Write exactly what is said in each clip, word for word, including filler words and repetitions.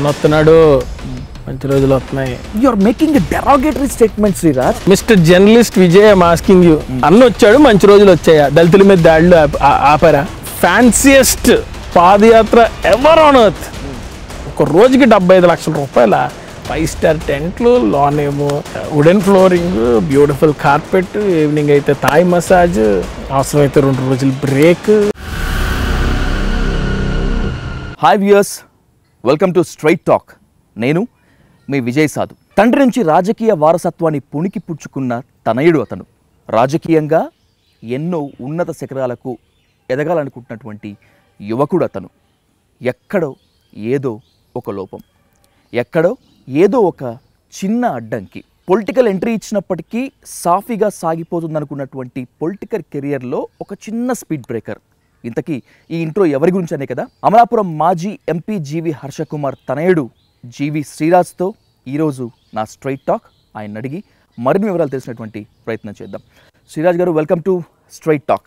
అన్నొస్తున్నాడు మంచి రోజులు వస్తున్నాయి. You are making a derogatory statement Sriraj. Mister journalist Vijay I'm asking you, అన్న వచ్చాడు మంచి రోజులు వచ్చాయా? దళితుల మీద దాడులు ఆపారా? Fanciest padayatra ever on earth, ఒక రోజుకి డెబ్బై ఐదు లక్షల రూపాయల ఫైవ్ స్టార్ టెంట్లు, లాన్ ఏమో wooden flooring, beautiful carpet, evening అయితే థాయ్ మసాజ్, అవసరమైతే రెండు రోజులు break. Hi viewers, welcome to straight talk. నేను మీ విజయ్ సాధు. తండ్రి నుంచి రాజకీయ వారసత్వాన్ని పుణికి పుచ్చుకున్న తనయుడు అతను. రాజకీయంగా ఎన్నో ఉన్నత శిఖరాలకు ఎదగాలనుకుంటున్నటువంటి యువకుడు అతను. ఎక్కడో ఏదో ఒక లోపం, ఎక్కడో ఏదో ఒక చిన్న అడ్డంకి పొలిటికల్ ఎంట్రీ ఇచ్చినప్పటికీ సాఫీగా సాగిపోతుందనుకున్నటువంటి పొలిటికల్ కెరియర్లో ఒక చిన్న స్పీడ్ బ్రేకర్. ఇంతకీ ఈ ఇంట్రో ఎవరి గురించి అనే కదా? అమలాపురం మాజీ ఎంపీ జీవి హర్షకుమార్ తనయుడు జీవి శ్రీరాజ్తో ఈరోజు నా స్ట్రైట్ టాక్. ఆయన అడిగి మరిన్ని వివరాలు తెలిసినటువంటి ప్రయత్నం చేద్దాం. శ్రీరాజ్ గారు, వెల్కమ్ టు స్ట్రైట్ టాక్.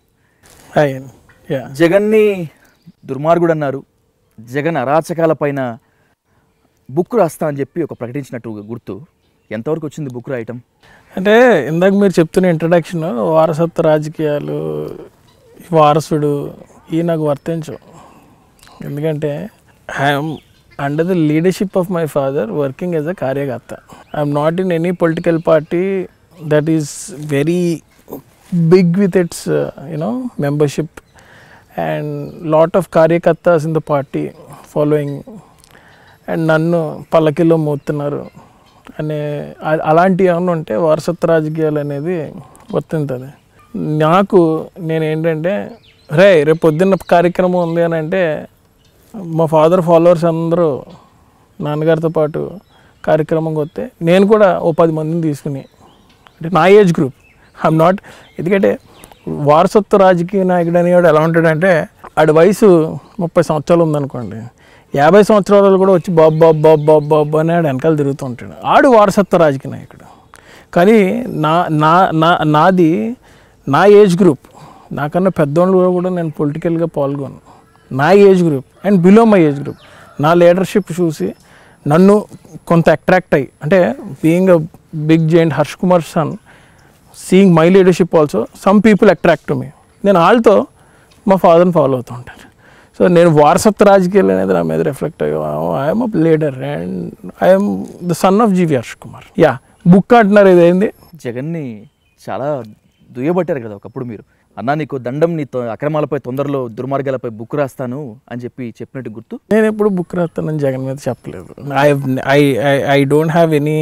జగన్ని దుర్మార్గుడు అన్నారు, జగన్ అరాచకాల పైన బుక్ రాస్తా అని చెప్పి ఒక ప్రకటించినట్టు గుర్తు. ఎంతవరకు వచ్చింది బుక్ రాయటం? అంటే ఇందాక మీరు చెప్తున్న ఇంట్రడక్షన్, వారసత్వ రాజకీయాలు, వారసుడు, ఈ నాకు వర్తించు. ఎందుకంటే I'm under the leadership of my father working as a కార్యకర్త. I'm not in any political party that is very big with its you know membership and lot of కార్యకర్తాస్ in the party following, and నన్ను పల్లకిలో మోస్తున్నారు అనే అలాంటివి ఏమన్నా ఉంటే వారసత్వ రాజకీయాలు అనేది వర్తింతుంది. నాకు నేను ఏంటంటే, రే రేపు పొద్దున్న కార్యక్రమం ఉంది అని అంటే మా ఫాదర్ ఫాలోవర్స్ అందరూ నాన్నగారితో పాటు కార్యక్రమంకి వస్తే నేను కూడా ఓ పది మందిని తీసుకుని, అంటే నా ఏజ్ గ్రూప్, ఐఎమ్ నాట్, ఎందుకంటే వారసత్వ రాజకీయ నాయకుడు అనేవాడు ఎలా ఉంటాడంటే, ఆడి వయసు ముప్పై సంవత్సరాలు ఉందనుకోండి, యాభై సంవత్సరాలు కూడా వచ్చి బాబు బాబు బాబు బాబు బాబు అని ఆడు వెనకాల తిరుగుతూ ఉంటాడు. ఆడు వారసత్వ రాజకీయ నాయకుడు. కానీ నా నా నా నాది నా ఏజ్ గ్రూప్, నాకన్నా పెద్దోళ్ళు కూడా నేను పొలిటికల్గా పాల్గొను. నా age group and below my age group నా లీడర్షిప్ చూసి నన్ను కొంత అట్రాక్ట్ అయ్యి, అంటే being a big giant Harsh Kumar son, seeing my leadership also some people attract to me. నేను వాళ్ళతో మా ఫాదర్ని ఫాలో అవుతూ ఉంటాను. సో నేను వారసత్వ రాజకీయాలు అనేది నా మీద రిఫ్లెక్ట్ అయ్యో, I'm a leader and I'm the son of G V Harsh Kumar. Yeah, book అంటున్నారు, ఇదేంది జగన్ని చాలా దుయ్యబట్టారు కదా ఒకప్పుడు మీరు. అన్నా నీకు దండం, నీ అక్రమాలపై, తొందరలో దుర్మార్గాలపై బుక్ రాస్తాను అని చెప్పి చెప్పినట్టు గుర్తు. నేను ఎప్పుడు బుక్ రాస్తానని జగన్ మీద చెప్పలేదు. I I I don't have any,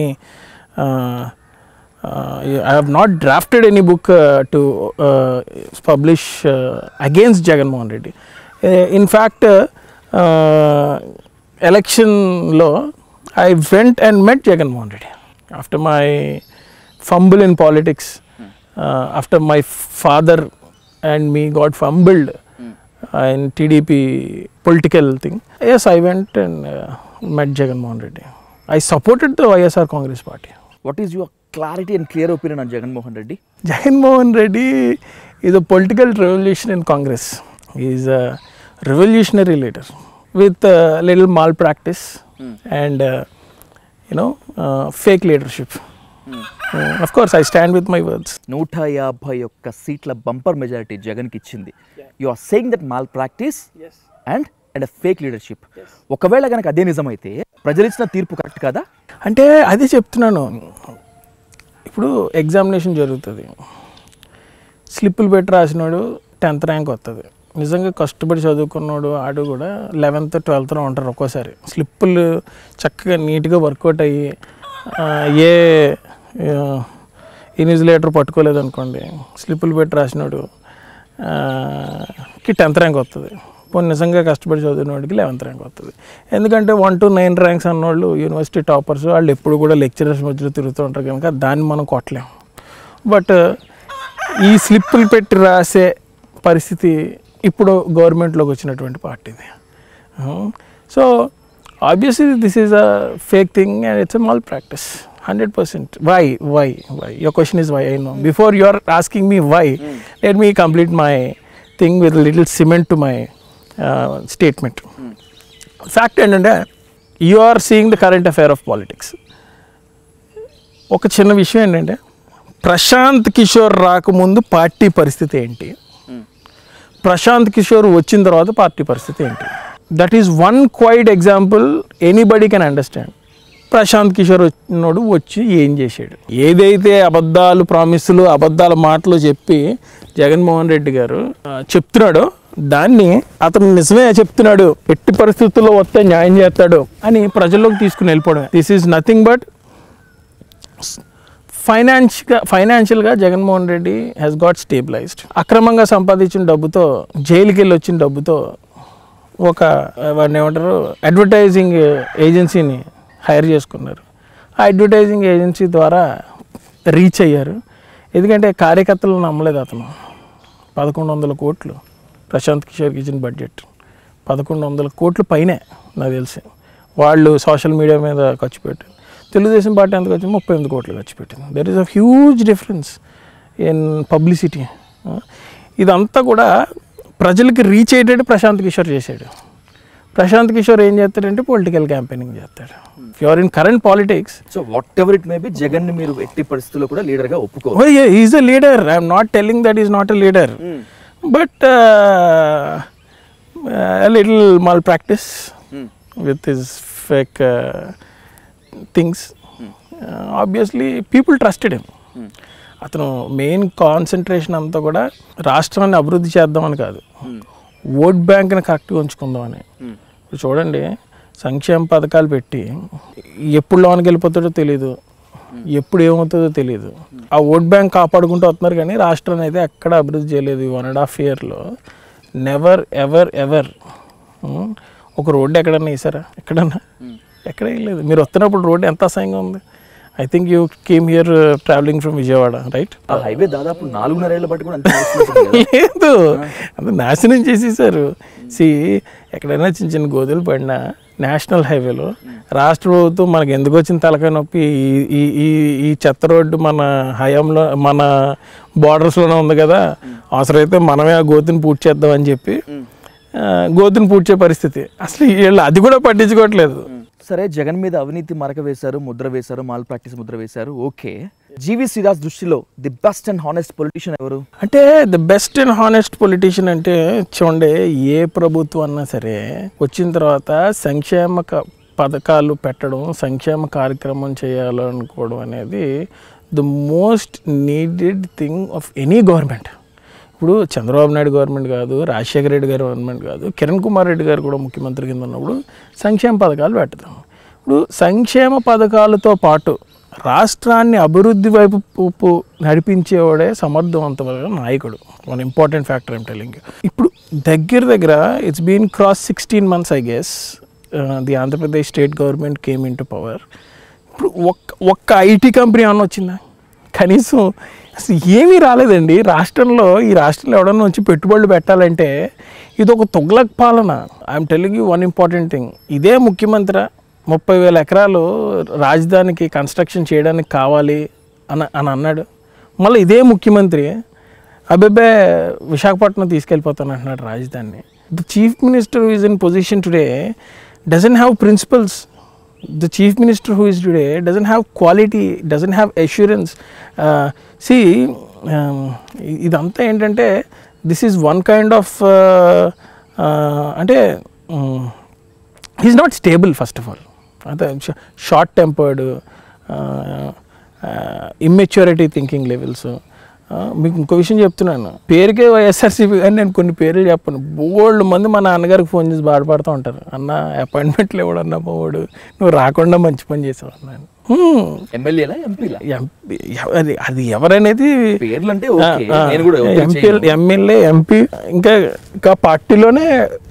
I have not drafted any book to publish against Jaganmohan Reddy. In fact ఎలక్షన్లో I went and met Jaganmohan Reddy after my fumble in politics, uh, after my father and me got fumbled uh, in T D P political thing. Yes, I went and uh, met Jagan Mohan Reddy. I supported the Y S R Congress party. What is your clarity and clear opinion on Jagan Mohan Reddy? Jagan Mohan Reddy is a political revolution in Congress. He is a revolutionary leader with a little malpractice mm. and uh, you know uh, fake leadership. Of course I stand with my words. నూట యాభై ఒక్క సీట్ల bumper majority జగన్కి ఇచ్చింది. You are saying that malpractice and and fake leadership. ఒకవేళ కనుక అదే నిజమైతే ప్రజలు ఇచ్చిన తీర్పు కరెక్ట్ కదా? అంటే అదే చెప్తున్నాను. ఇప్పుడు ఎగ్జామినేషన్ జరుగుతుంది, స్లిప్పులు పెట్టి రాసినాడు టెన్త్ ర్యాంక్ వస్తుంది. నిజంగా కష్టపడి చదువుకున్నాడు ఆడు కూడా లెవెన్త్ ట్వెల్త్లో ఉంటారు. ఒక్కోసారి స్లిప్పులు చక్కగా నీట్గా వర్కౌట్ అయ్యి ఏ ఇన్విజిలేటర్ పట్టుకోలేదు అనుకోండి, స్లిప్పులు పెట్టి రాసినాడు కి టెన్త్ ర్యాంక్ వస్తుంది. పోనీ నిజంగా కష్టపడి చదివినవాడికి లెవెన్త్ ర్యాంక్ వస్తుంది. ఎందుకంటే వన్ టు నైన్ ర్యాంక్స్ అన్నవాళ్ళు యూనివర్సిటీ టాపర్స్, వాళ్ళు ఎప్పుడు కూడా లెక్చరర్స్ మధ్యలో తిరుగుతూ ఉంటారు కనుక దాన్ని మనం కొట్టలేం. బట్ ఈ స్లిప్పులు పెట్టి రాసే పరిస్థితి ఇప్పుడు గవర్నమెంట్లోకి వచ్చినటువంటి పార్టీది. So obviously this is a fake thing and it's a malpractice, one hundred percent. Why? Why? Why? Your question is why, I know. Before you are asking me why, mm. let me complete my thing with a little cement to my uh, statement. Mm. Fact ఏంటంటే you are seeing the current affair of politics. ఒక చిన్న విషయం ఏంటంటే, ప్రశాంత్ కిషోర్ రాకముందు party పరిస్థితి ఏంటి, ప్రశాంత్ కిషోర్ వచ్చిన తర్వాత పార్టీ పరిస్థితి ఏంటి. That is one quite example anybody can understand. Prashant Kishor వచ్చినోడు వచ్చి ఏం చేశాడు, ఏదైతే అబద్ధాలు ప్రామిసులు అబద్ధాల మాటలు చెప్పి జగన్మోహన్ రెడ్డి గారు చెప్తున్నాడో దాన్ని అతను నిజమే చెప్తున్నాడు, ఎట్టి పరిస్థితుల్లో వస్తే న్యాయం చేస్తాడు అని ప్రజల్లోకి తీసుకుని వెళ్ళిపోవడం. దిస్ ఈజ్ నథింగ్ బట్ ఫైనాన్షియల్గా ఫైనాన్షియల్గా Jaganmohan Reddy has got stabilised. అక్రమంగా సంపాదించిన డబ్బుతో, జైలుకి వెళ్ళి వచ్చిన డబ్బుతో ఒక వాడిని ఏమంటారు అడ్వర్టైజింగ్ ఏజెన్సీని హైర్ చేసుకున్నారు. ఆ అడ్వర్టైజింగ్ ఏజెన్సీ ద్వారా రీచ్ అయ్యారు. ఎందుకంటే కార్యకర్తలు నమ్మలేదు. అతను పదకొండు వందల కోట్లు ప్రశాంత్ కిషోర్కి ఇచ్చిన బడ్జెట్ పదకొండు వందల కోట్ల పైనే నాకు తెలిసి వాళ్ళు సోషల్ మీడియా మీద ఖర్చు పెట్టారు. తెలుగుదేశం పార్టీ ఎంత ఖర్చు, ముప్పై ఎనిమిది కోట్లు ఖర్చు పెట్టింది. There is a huge difference in publicity. ఇదంతా కూడా ప్రజలకి రీచ్ అయ్యేటట్టు ప్రశాంత్ కిషోర్ చేశాడు. ప్రశాంత్ కిషోర్ ఏం చేస్తాడంటే పొలిటికల్ క్యాంపెయినింగ్ చేస్తాడు. If you are in current politics, so whatever it may be, Jagan ని మీరు ఎట్టి పరిస్థితుల్లో కూడా లీడర్ గా ఒప్పుకోరు. Oh yeah, he is a leader. I am not telling that is not a leader, but a little malpractice hmm. with his fake uh, things. hmm. uh, obviously people trusted him. hmm. అతను main concentration అంతా కూడా రాష్ట్రాన్ని అభివృద్ధి చేద్దామని కాదు, vote బ్యాంక్ని కరెక్ట్గా ఉంచుకుందామని. ఇప్పుడు చూడండి, సంక్షేమ పథకాలు పెట్టి ఎప్పుడు లోనికి వెళ్ళిపోతాడో తెలియదు, ఎప్పుడు ఏమవుతుందో తెలియదు. ఆ ఓట్ బ్యాంక్ కాపాడుకుంటూ వస్తున్నారు, కానీ రాష్ట్రాన్ని అయితే ఎక్కడ అభివృద్ధి చేయలేదు. వన్ అండ్ హాఫ్ ఇయర్లో నెవర్ ఎవర్ ఎవర్ ఒక రోడ్డు ఎక్కడన్నా వేసారా? ఎక్కడన్నా ఎక్కడ వేయలేదు. మీరు వస్తున్నప్పుడు రోడ్డు ఎంత అసహ్యంగా ఉంది. I think you came here travelling from Vijayawada, right? Highway దాదాపు నాలుగున్నరేళ్ళ బట్టి కూడా లేదు, అంత నాశనం చేసేసారు. సి ఎక్కడైనా చిన్న చిన్న గోతులు పడినా నేషనల్ హైవేలో రాష్ట్ర ప్రభుత్వం మనకి ఎందుకు వచ్చిన తలకాయ నొప్పి, ఈ ఈ ఈ చెత్త రోడ్డు మన హయాంలో మన బార్డర్స్లోనే ఉంది కదా, అవసరమైతే మనమే ఆ గోతుని పూర్తి చేద్దాం అని చెప్పి గోతుని పూడ్చే పరిస్థితి. అసలు వీళ్ళు అది కూడా పట్టించుకోవట్లేదు. సరే, జగన్ మీద అవినీతి మరక వేశారు, ముద్ర వేశారు, మాల్ ప్రాక్టీస్ ముద్ర వేశారు, ఓకే. జీవి శ్రీరాజ్ దృష్టిలో the best and honest politician ఎవరు? అంటే the best and honest politician అంటే చూడండి, ఏ ప్రభుత్వం అన్నా సరే వచ్చిన తర్వాత సంక్షేమ పథకాలు పెట్టడం, సంక్షేమ కార్యక్రమం చేయాలనుకోవడం అనేది the most needed thing of any government. ఇప్పుడు చంద్రబాబు నాయుడు గవర్నమెంట్ కాదు, రాజశేఖర రెడ్డి గారి గవర్నమెంట్ కాదు, కిరణ్ కుమార్ రెడ్డి గారు కూడా ముఖ్యమంత్రి కింద ఉన్నప్పుడు సంక్షేమ పథకాలు పెట్టడం. ఇప్పుడు సంక్షేమ పథకాలతో పాటు రాష్ట్రాన్ని అభివృద్ధి వైపు నడిపించేవాడే సమర్థవంతమైన నాయకుడు. One important factor I'm telling you. ఇప్పుడు దగ్గర దగ్గర it's been cross sixteen months I guess the Andhra Pradesh state government came in to power. ఇప్పుడు ఒక్క ఒక్క ఐటీ కంపెనీ అన్న వచ్చిందా? కనీసం అసలు ఏమీ రాలేదండి. రాష్ట్రంలో ఈ రాష్ట్రంలో ఎవడన్నా వచ్చి పెట్టుబడులు పెట్టాలంటే ఇది ఒక తుగ్లక్ పాలన. I'm telling you one important thing. ఇదే ముఖ్యమంత్రి ముప్పై వేల ఎకరాలు రాజధానికి కన్స్ట్రక్షన్ చేయడానికి కావాలి అని అని అన్నాడు. మళ్ళీ ఇదే ముఖ్యమంత్రి అబ్బాబే విశాఖపట్నం తీసుకెళ్ళిపోతాను అంటున్నాడు రాజధానిని. The chief minister who is in position today doesn't have principles. The chief minister who is today doesn't have quality, doesn't have assurance. Uh, see, um, idantha entante this is one kind of uh, uh, ante um, he's not stable first of all. Ante short tempered, uh, uh, immaturity thinking levels. మీకు ఇంకో విషయం చెప్తున్నాను, పేరుకే వైఎస్ఆర్సీపీ కానీ నేను కొన్ని పేర్లు చెప్పను. బోల్డ్ మంది మా నాన్నగారికి ఫోన్ చేసి బాధపడుతూ ఉంటారు, అన్న అపాయింట్మెంట్లు ఇవ్వడు అన్న పోవాడు, నువ్వు రాకుండా మంచి పని చేసావు అన్నాను. ఎమ్మెల్యేలా ఎంపీలా? ఎంపీ అది అది ఎవరనేది పేర్లు అంటే ఎంపీ ఎమ్మెల్యే ఎంపీ ఇంకా ఇంకా పార్టీలోనే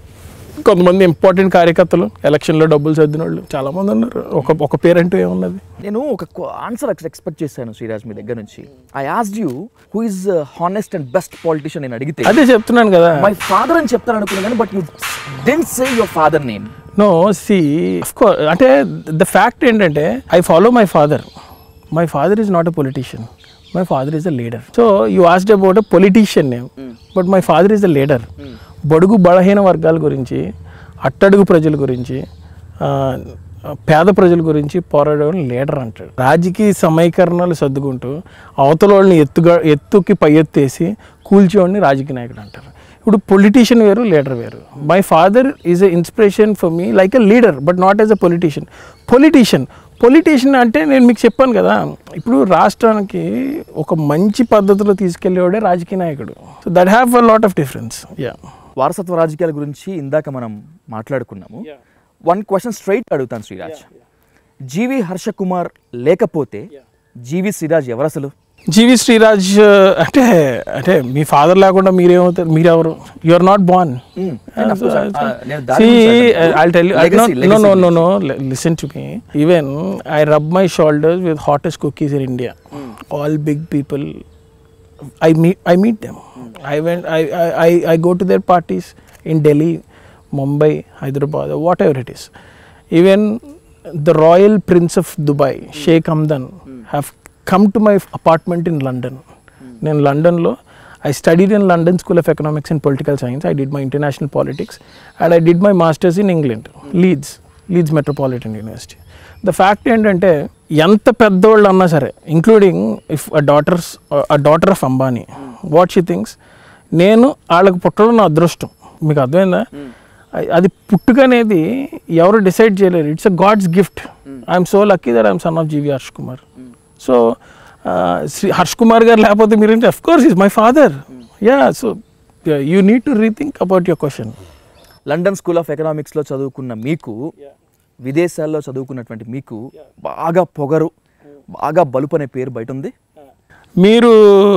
కొంతమంది ఇంపార్టెంట్ కార్యకర్తలు ఎలక్షన్లో డబ్బులు సర్దిన వాళ్ళు చాలామంది ఉన్నారు. ఒక ఒక పేరంటూ ఏమున్నది? నేను ఒక ఆన్సర్ ఎక్స్పెక్ట్ చేశాను శ్రీరాజ్ మీ దగ్గర నుంచి. I asked you who is honest and best politician అని అడిగితే అదే చెప్తున్నాను కదా, మై ఫాదర్ అని చెప్తాను అనుకున్నాను కానీ but you didn't say your father name. No see of course అంటే ద ఫ్యాక్ట్ ఏంటంటే I follow my father. My father is not a politician, my father is a leader. So you asked about a politician name, but my father is a leader. బడుగు బలహీన వర్గాల గురించి, అట్టడుగు ప్రజల గురించి పేద ప్రజల గురించి పోరాడే లీడర్ అంటాడు. రాజకీయ సమీకరణాలు సర్దుకుంటూ అవతల వాళ్ళని ఎత్తుగా ఎత్తుకి పై ఎత్తేసి కూల్చేవాడిని రాజకీయ నాయకుడు అంటారు. ఇప్పుడు పొలిటీషియన్ వేరు, లీడర్ వేరు. My father is a inspiration for me like a leader but not as a politician. Politician politician అంటే నేను మీకు చెప్పాను కదా, ఇప్పుడు రాష్ట్రానికి ఒక మంచి పద్ధతిలో తీసుకెళ్లేవాడే రాజకీయ నాయకుడు. So that have a lot of difference. Yeah వారసత్వ రాజకీయాల గురించి ఇందాక మనం మాట్లాడుకున్నాము. వన్ క్వశ్చన్ స్ట్రైట్ అడుగుతాను శ్రీరాజ్. జీవి హర్ష కుమార్ లేకపోతే జీవి శ్రీరాజ్ ఎవరు అసలు? జీవి శ్రీరాజ్ అంటే అంటే మీ ఫాదర్ లేకుండా మీరేమవుతారు? మీరెవరు? You are not born. I'll tell you. No, no, no, no, no. Listen to me. Even I rub my shoulders with hottest cookies in India. All big people. I meet. I meet them. I went. I. I. I go to their parties in Delhi, Mumbai, Hyderabad, whatever it is. Even the Royal Prince of Dubai, Sheikh Hamdan, have come to my apartment in London. నేను లండన్లో I studied in London School of Economics and Political Science. I did my international politics and I did my masters in England, Leeds, Leeds Metropolitan University. The fact ఏంటంటే ఎంత పెద్దవాళ్ళు అన్నా సరే, including if a daughters a daughter of Ambani, what she things, నేను వాళ్ళకి పుట్టడం నా అదృష్టం. మీకు అర్థమైందా? అది పుట్టుక అనేది ఎవరు డిసైడ్ చేయలేరు. It's a god's gift. I'm so lucky that I'm son of G V Harsh Kumar. So Shri Harsh Kumar గారు లేకపోతే మీరేంటి? Of course is my father. Yeah, so you need to rethink about your question. London school of ఎకనామిక్స్లో చదువుకున్న మీకు, విదేశాల్లో చదువుకున్నటువంటి మీకు బాగా పొగరు, బాగా బలుపు అనే పేరు బయట ఉంది. మీరు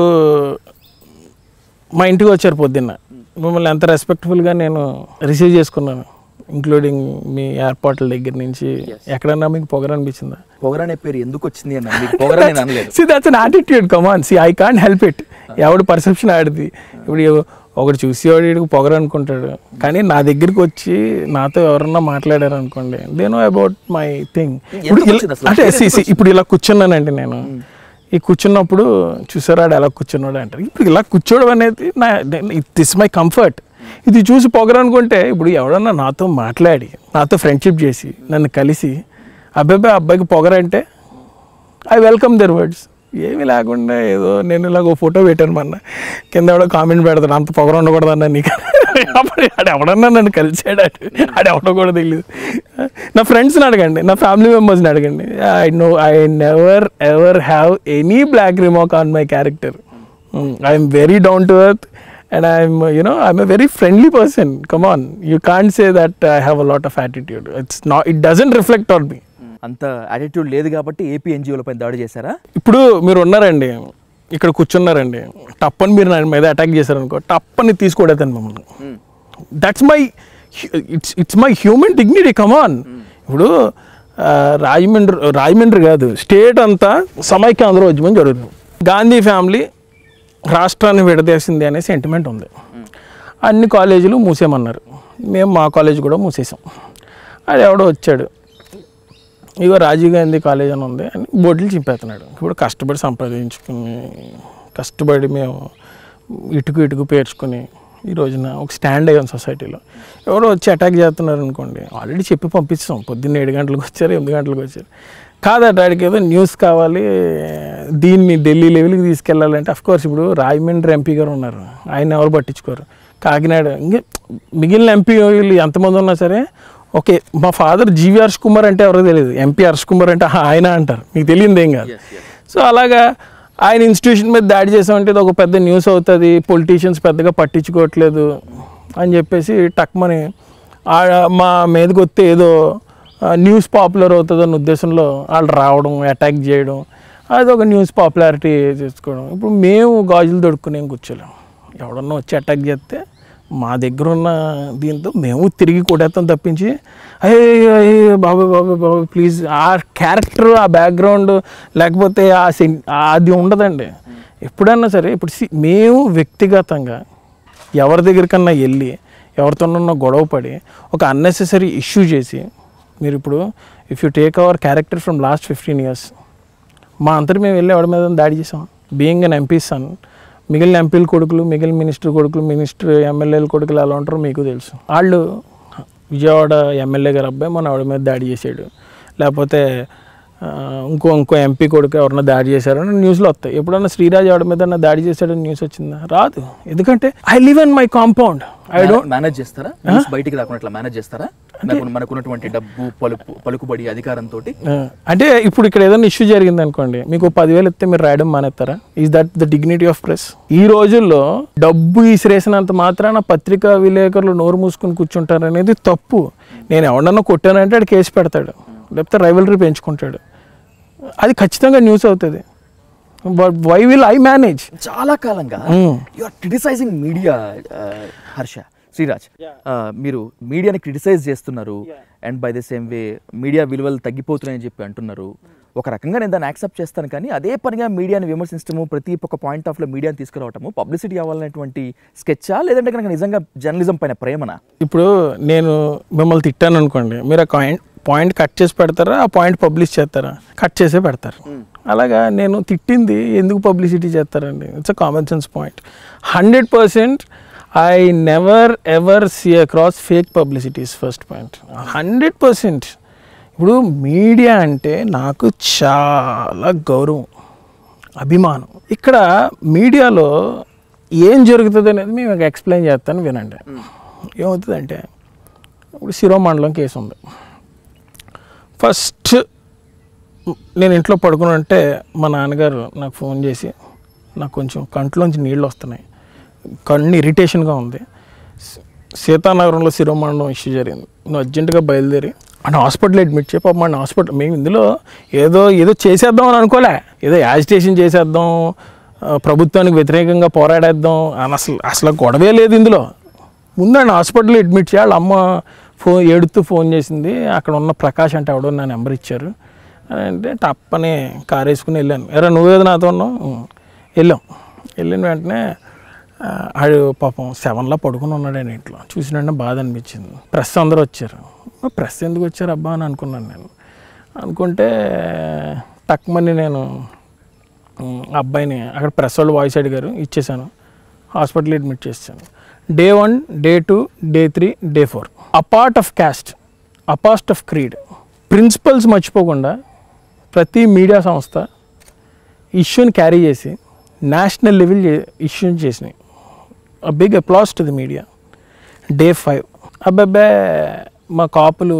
మా ఇంటికి వచ్చారు పొద్దున్న, మిమ్మల్ని ఎంత రెస్పెక్ట్ఫుల్గా నేను రిసీవ్ చేసుకున్నాను, ఇంక్లూడింగ్ మీ ఎయిర్పోర్ట్ల దగ్గర నుంచి. ఎక్కడన్నా మీకు పొగరు అనిపించిందా? పొగరు అనే పేరు ఎందుకు వచ్చింది అన్న? మీకు పొగరు అని అనలేదు. See, that's an attitude. Come on, see, I can't help it. ఎవడు పర్సెప్షన్ ఆడిది. ఇప్పుడు ఒకటి చూసేవాడు వీడికి పొగరు అనుకుంటాడు, కానీ నా దగ్గరికి వచ్చి నాతో ఎవరన్నా మాట్లాడారు అనుకోండి, they know about my thing. అంటే ఇప్పుడు ఇలా కూర్చున్నానండి నేను, ఈ కూర్చున్నప్పుడు చూసారా ఎలా కూర్చున్నాడు అంటారు. ఇప్పుడు ఇలా కూర్చోవడం అనేది నా దిస్ మై కంఫర్ట్. ఇది చూసి పొగరు అనుకుంటే, ఇప్పుడు ఎవడన్నా నాతో మాట్లాడి నాతో ఫ్రెండ్షిప్ చేసి నన్ను కలిసి అబ్బాయి అబ్బాయికి పొగరంటే ఐ వెల్కమ్ దర్ వర్డ్స్. ఏమీ లేకుండా ఏదో నేను ఇలాగ ఓ ఫోటో పెట్టాను మొన్న, కింద ఎవడో కామెంట్ పెడతాను అంత పొగరు ఉండకూడదన్నా నీకు. అప్పుడు ఆడు ఎవడన్నా నన్ను కలిసాడు, ఆడు ఎవడో కూడా తెలియదు. నా ఫ్రెండ్స్ని అడగండి, నా ఫ్యామిలీ మెంబర్స్ని అడగండి. I know I never ever have any black remark on my character. I'm very down to earth and I'm, you know, I'm a very friendly person. Come on, you can't say that I have a lot of attitude. It's not, it doesn't reflect on me. అంత attitude లేదు కాబట్టి AP ఎన్జిఓలపై దాడి చేశారా? ఇప్పుడు మీరు ఉన్నారండి, ఇక్కడ కూర్చున్నారండి, టప్పని మీరు నా మీద అటాక్ చేశారనుకో, టప్పని తీసుకోడతాను మిమ్మల్ని. That's my it's it's my human dignity. Come on. ఇప్పుడు రాజమండ్రి రాజమండ్రి కాదు, స్టేట్ అంతా సమైక్య ఆంధ్రోద్యమం జరుగుతుంది. గాంధీ ఫ్యామిలీ రాష్ట్రాన్ని విడదీసింది అనే సెంటిమెంట్ ఉంది. అన్ని కాలేజీలు మూసేయమన్నారు, మేము మా కాలేజ్ కూడా మూసేసాం. అది ఎవడో వచ్చాడు, ఇగో రాజీవ్ గాంధీ కాలేజ్ అని ఉంది అని బోర్డులు చింపేస్తున్నాడు. ఇప్పుడు కష్టపడి సంపాదించుకుని కష్టపడి మేము ఇటుకు ఇటుకు పేర్చుకుని ఈ రోజున ఒక స్టాండ్ అయ్యాం సొసైటీలో. ఎవరో వచ్చి అటాక్ చేస్తున్నారు అనుకోండి, ఆల్రెడీ చెప్పి పంపిస్తాం. పొద్దున్న ఏడు గంటలకు వచ్చారు, ఎనిమిది గంటలకు వచ్చారు. కాదట, ఆడికి ఏదో న్యూస్ కావాలి, దీన్ని ఢిల్లీ లెవెల్కి తీసుకెళ్ళాలంటే అఫ్కోర్స్ ఇప్పుడు రాజమండ్రి ఎంపీ గారు ఉన్నారు, ఆయన ఎవరు పట్టించుకోరు. కాకినాడ ఇంకా మిగిలిన ఎంపీ ఎంతమంది ఉన్నా సరే, ఓకే మా ఫాదర్ జీవి హర్ష్ కుమార్ అంటే ఎవరో తెలియదు, ఎంపీ హర్ష్ కుమార్ అంటే ఆయన అంటారు, మీకు తెలియదు ఏం కాదు. సో అలాగా ఆయన ఇన్స్టిట్యూషన్ మీద దాడి చేసామంటే ఇది ఒక పెద్ద న్యూస్ అవుతుంది, పొలిటీషియన్స్ పెద్దగా పట్టించుకోవట్లేదు అని చెప్పేసి టక్మని మా మీదకి వస్తే ఏదో న్యూస్ పాపులర్ అవుతుందన్న ఉద్దేశంలో వాళ్ళు రావడం, అటాక్ చేయడం, అది ఒక న్యూస్ పాపులారిటీ చేసుకోవడం. ఇప్పుడు మేము గాజులు దొడుక్కునే కూర్చోలేం. ఎవడన్నా వచ్చి అటాక్ చేస్తే మా దగ్గర ఉన్న దీంతో మేము తిరిగి కొట్టేస్తాం తప్పించి అయ్యే అయ్యే బాబు బాబు బాబు ప్లీజ్ ఆ క్యారెక్టర్, ఆ బ్యాక్గ్రౌండ్ లేకపోతే ఆ సెన్ అది ఉండదండి ఎప్పుడన్నా సరే. ఇప్పుడు మేము వ్యక్తిగతంగా ఎవరి దగ్గరికన్నా వెళ్ళి ఎవరితోనన్నా గొడవ పడి ఒక అన్నెసెసరీ ఇష్యూ చేసి, మీరు ఇప్పుడు if you take our character from last fifteen years మా అంతటి మేము వెళ్ళి ఎవరి మీద దాడి చేసాం. బీయింగ్ అన్ ఎంపీ సన్, మిగిలిన ఎంపీల కొడుకులు, మిగిలిన మినిస్టర్ కొడుకులు, మినిస్టర్ ఎమ్మెల్యేల కొడుకులు ఎలా ఉంటారో మీకు తెలుసు. వాళ్ళు విజయవాడ ఎమ్మెల్యే గారు అబ్బాయి మన ఆవిడ మీద దాడి చేశాడు, లేకపోతే ఇంకో ఇంకో ఎంపీ కొడుకు ఎవరన్నా దాడి చేశారని న్యూస్లో వస్తాయి. ఎప్పుడన్నా శ్రీరాజ్ ఎవరి మీద దాడి చేశాడని న్యూస్ వచ్చిందా? రాదు. ఎందుకంటే I live in my compound. I don't manage చేస్తారా, బయటికి రాకుండా ఇట్లా మేనేజ్ చేస్తారా మనకున్నటువంటి డబ్బు పలుపు పలుకుబడి అధికారంతో? అంటే ఇప్పుడు ఇక్కడ ఏదైనా ఇష్యూ జరిగింది అనుకోండి, మీకు పదివేలు ఇస్తే మీరు రాయడం మానేస్తారా? Is that the dignity of press? ఈ రోజుల్లో డబ్బు ఈసిరేసినంత మాత్రాన పత్రికా విలేకరులు నోరు మూసుకుని కూర్చుంటారు అనేది తప్పు. నేను ఎవడన్నా కొట్టానంటే ఆడు కేసు పెడతాడు, లేకపోతే రైవలరీ పెంచుకుంటాడు. అది ఖచ్చితంగా న్యూస్ అవుతుంది. But why will I manage? చాలా కాలంగా you are criticising media Harsha. Sriraj, మీరు మీడియాని క్రిటిసైజ్ చేస్తున్నారు and by the same way media విలువలు తగ్గిపోతున్నాయని చెప్పి అంటున్నారు. ఒక రకంగా నేను దాన్ని యాక్సెప్ట్ చేస్తాను, కానీ అదే పనిగా మీడియాని విమర్శించడము, ప్రతి ఒక్క పాయింట్ ఆఫ్లో మీడియాని తీసుకురావటము పబ్లిసిటీ అవ్వాలనేటువంటి స్కెచ్చా, లేదంటే కనుక నిజంగా జర్నలిజం పైన ప్రేమనా? ఇప్పుడు నేను మిమ్మల్ని తిట్టాను అనుకోండి, మీరు ఆ పాయింట్ పాయింట్ కట్ చేసి పెడతారా, ఆ పాయింట్ పబ్లిష్ చేస్తారా? కట్ చేసే పెడతారు. అలాగా నేను తిట్టింది ఎందుకు పబ్లిసిటీ చేస్తారండి? It's a common sense point. Hundred percent I never ever see across fake publicities. First point hundred percent. ఇప్పుడు మీడియా అంటే నాకు చాలా గౌరవం, అభిమానం. ఇక్కడ మీడియాలో ఏం జరుగుతుంది అనేది మేము ఎక్స్ప్లెయిన్ చేస్తాను, వినండి. ఏమవుతుందంటే, ఇప్పుడు శిరోమండలం కేసు ఉంది. ఫస్ట్ నేను ఇంట్లో పడుకుని ఉంటే మా నాన్నగారు నాకు ఫోన్ చేసి, నాకు కొంచెం కంట్లోంచి నీళ్ళు వస్తున్నాయి, కన్ను ఇరిటేషన్గా ఉంది, సీతానగరంలో శిరోమండలం ఇష్యూ జరిగింది, నువ్వు అర్జెంటుగా బయలుదేరి అంటే హాస్పిటల్ అడ్మిట్ చేయి. పాప మన హాస్పిటల్ మేము ఇందులో ఏదో ఏదో చేసేద్దాం అని అనుకోలే, ఏదో యాజిటేషన్ చేసేద్దాం, ప్రభుత్వానికి వ్యతిరేకంగా పోరాడేద్దాం అని అసలు అసలు గొడవే లేదు ఇందులో. ముందండి హాస్పిటల్ అడ్మిట్ చేయాలి. అమ్మ ఫోన్ ఏడుతూ ఫోన్ చేసింది, అక్కడ ఉన్న ప్రకాష్ అంటే ఎవడో నా నెంబర్ ఇచ్చారు అని అంటే తప్పని కారు వేసుకుని వెళ్ళాను. ఎరా నువ్వేదో నాతో ఉన్నావు? వెళ్ళాం. వెళ్ళిన వెంటనే ఆడు పాపం సెవెన్లో పడుకుని ఉన్నాడు ఆయన ఇంట్లో. చూసినంటే బాధ అనిపించింది. ప్రెస్ అందరూ వచ్చారు. ప్రెస్ ఎందుకు వచ్చారు అబ్బా అని అనుకున్నాను నేను. అనుకుంటే తక్కువని నేను అబ్బాయిని అక్కడ ప్రెస్ వాళ్ళు వాయిస్ అడిగారు, ఇచ్చేసాను, హాస్పిటల్ అడ్మిట్ చేసాను. Day one, day two, day three, day four. Apart of caste, apart of creed, principles మర్చిపోకుండా ప్రతి మీడియా సంస్థ ఇష్యూని క్యారీ చేసి నేషనల్ లెవెల్ ఇష్యూని చేసినాయి. A big applause to the media. Day five, అబ్బాబ్బే మా కాపులు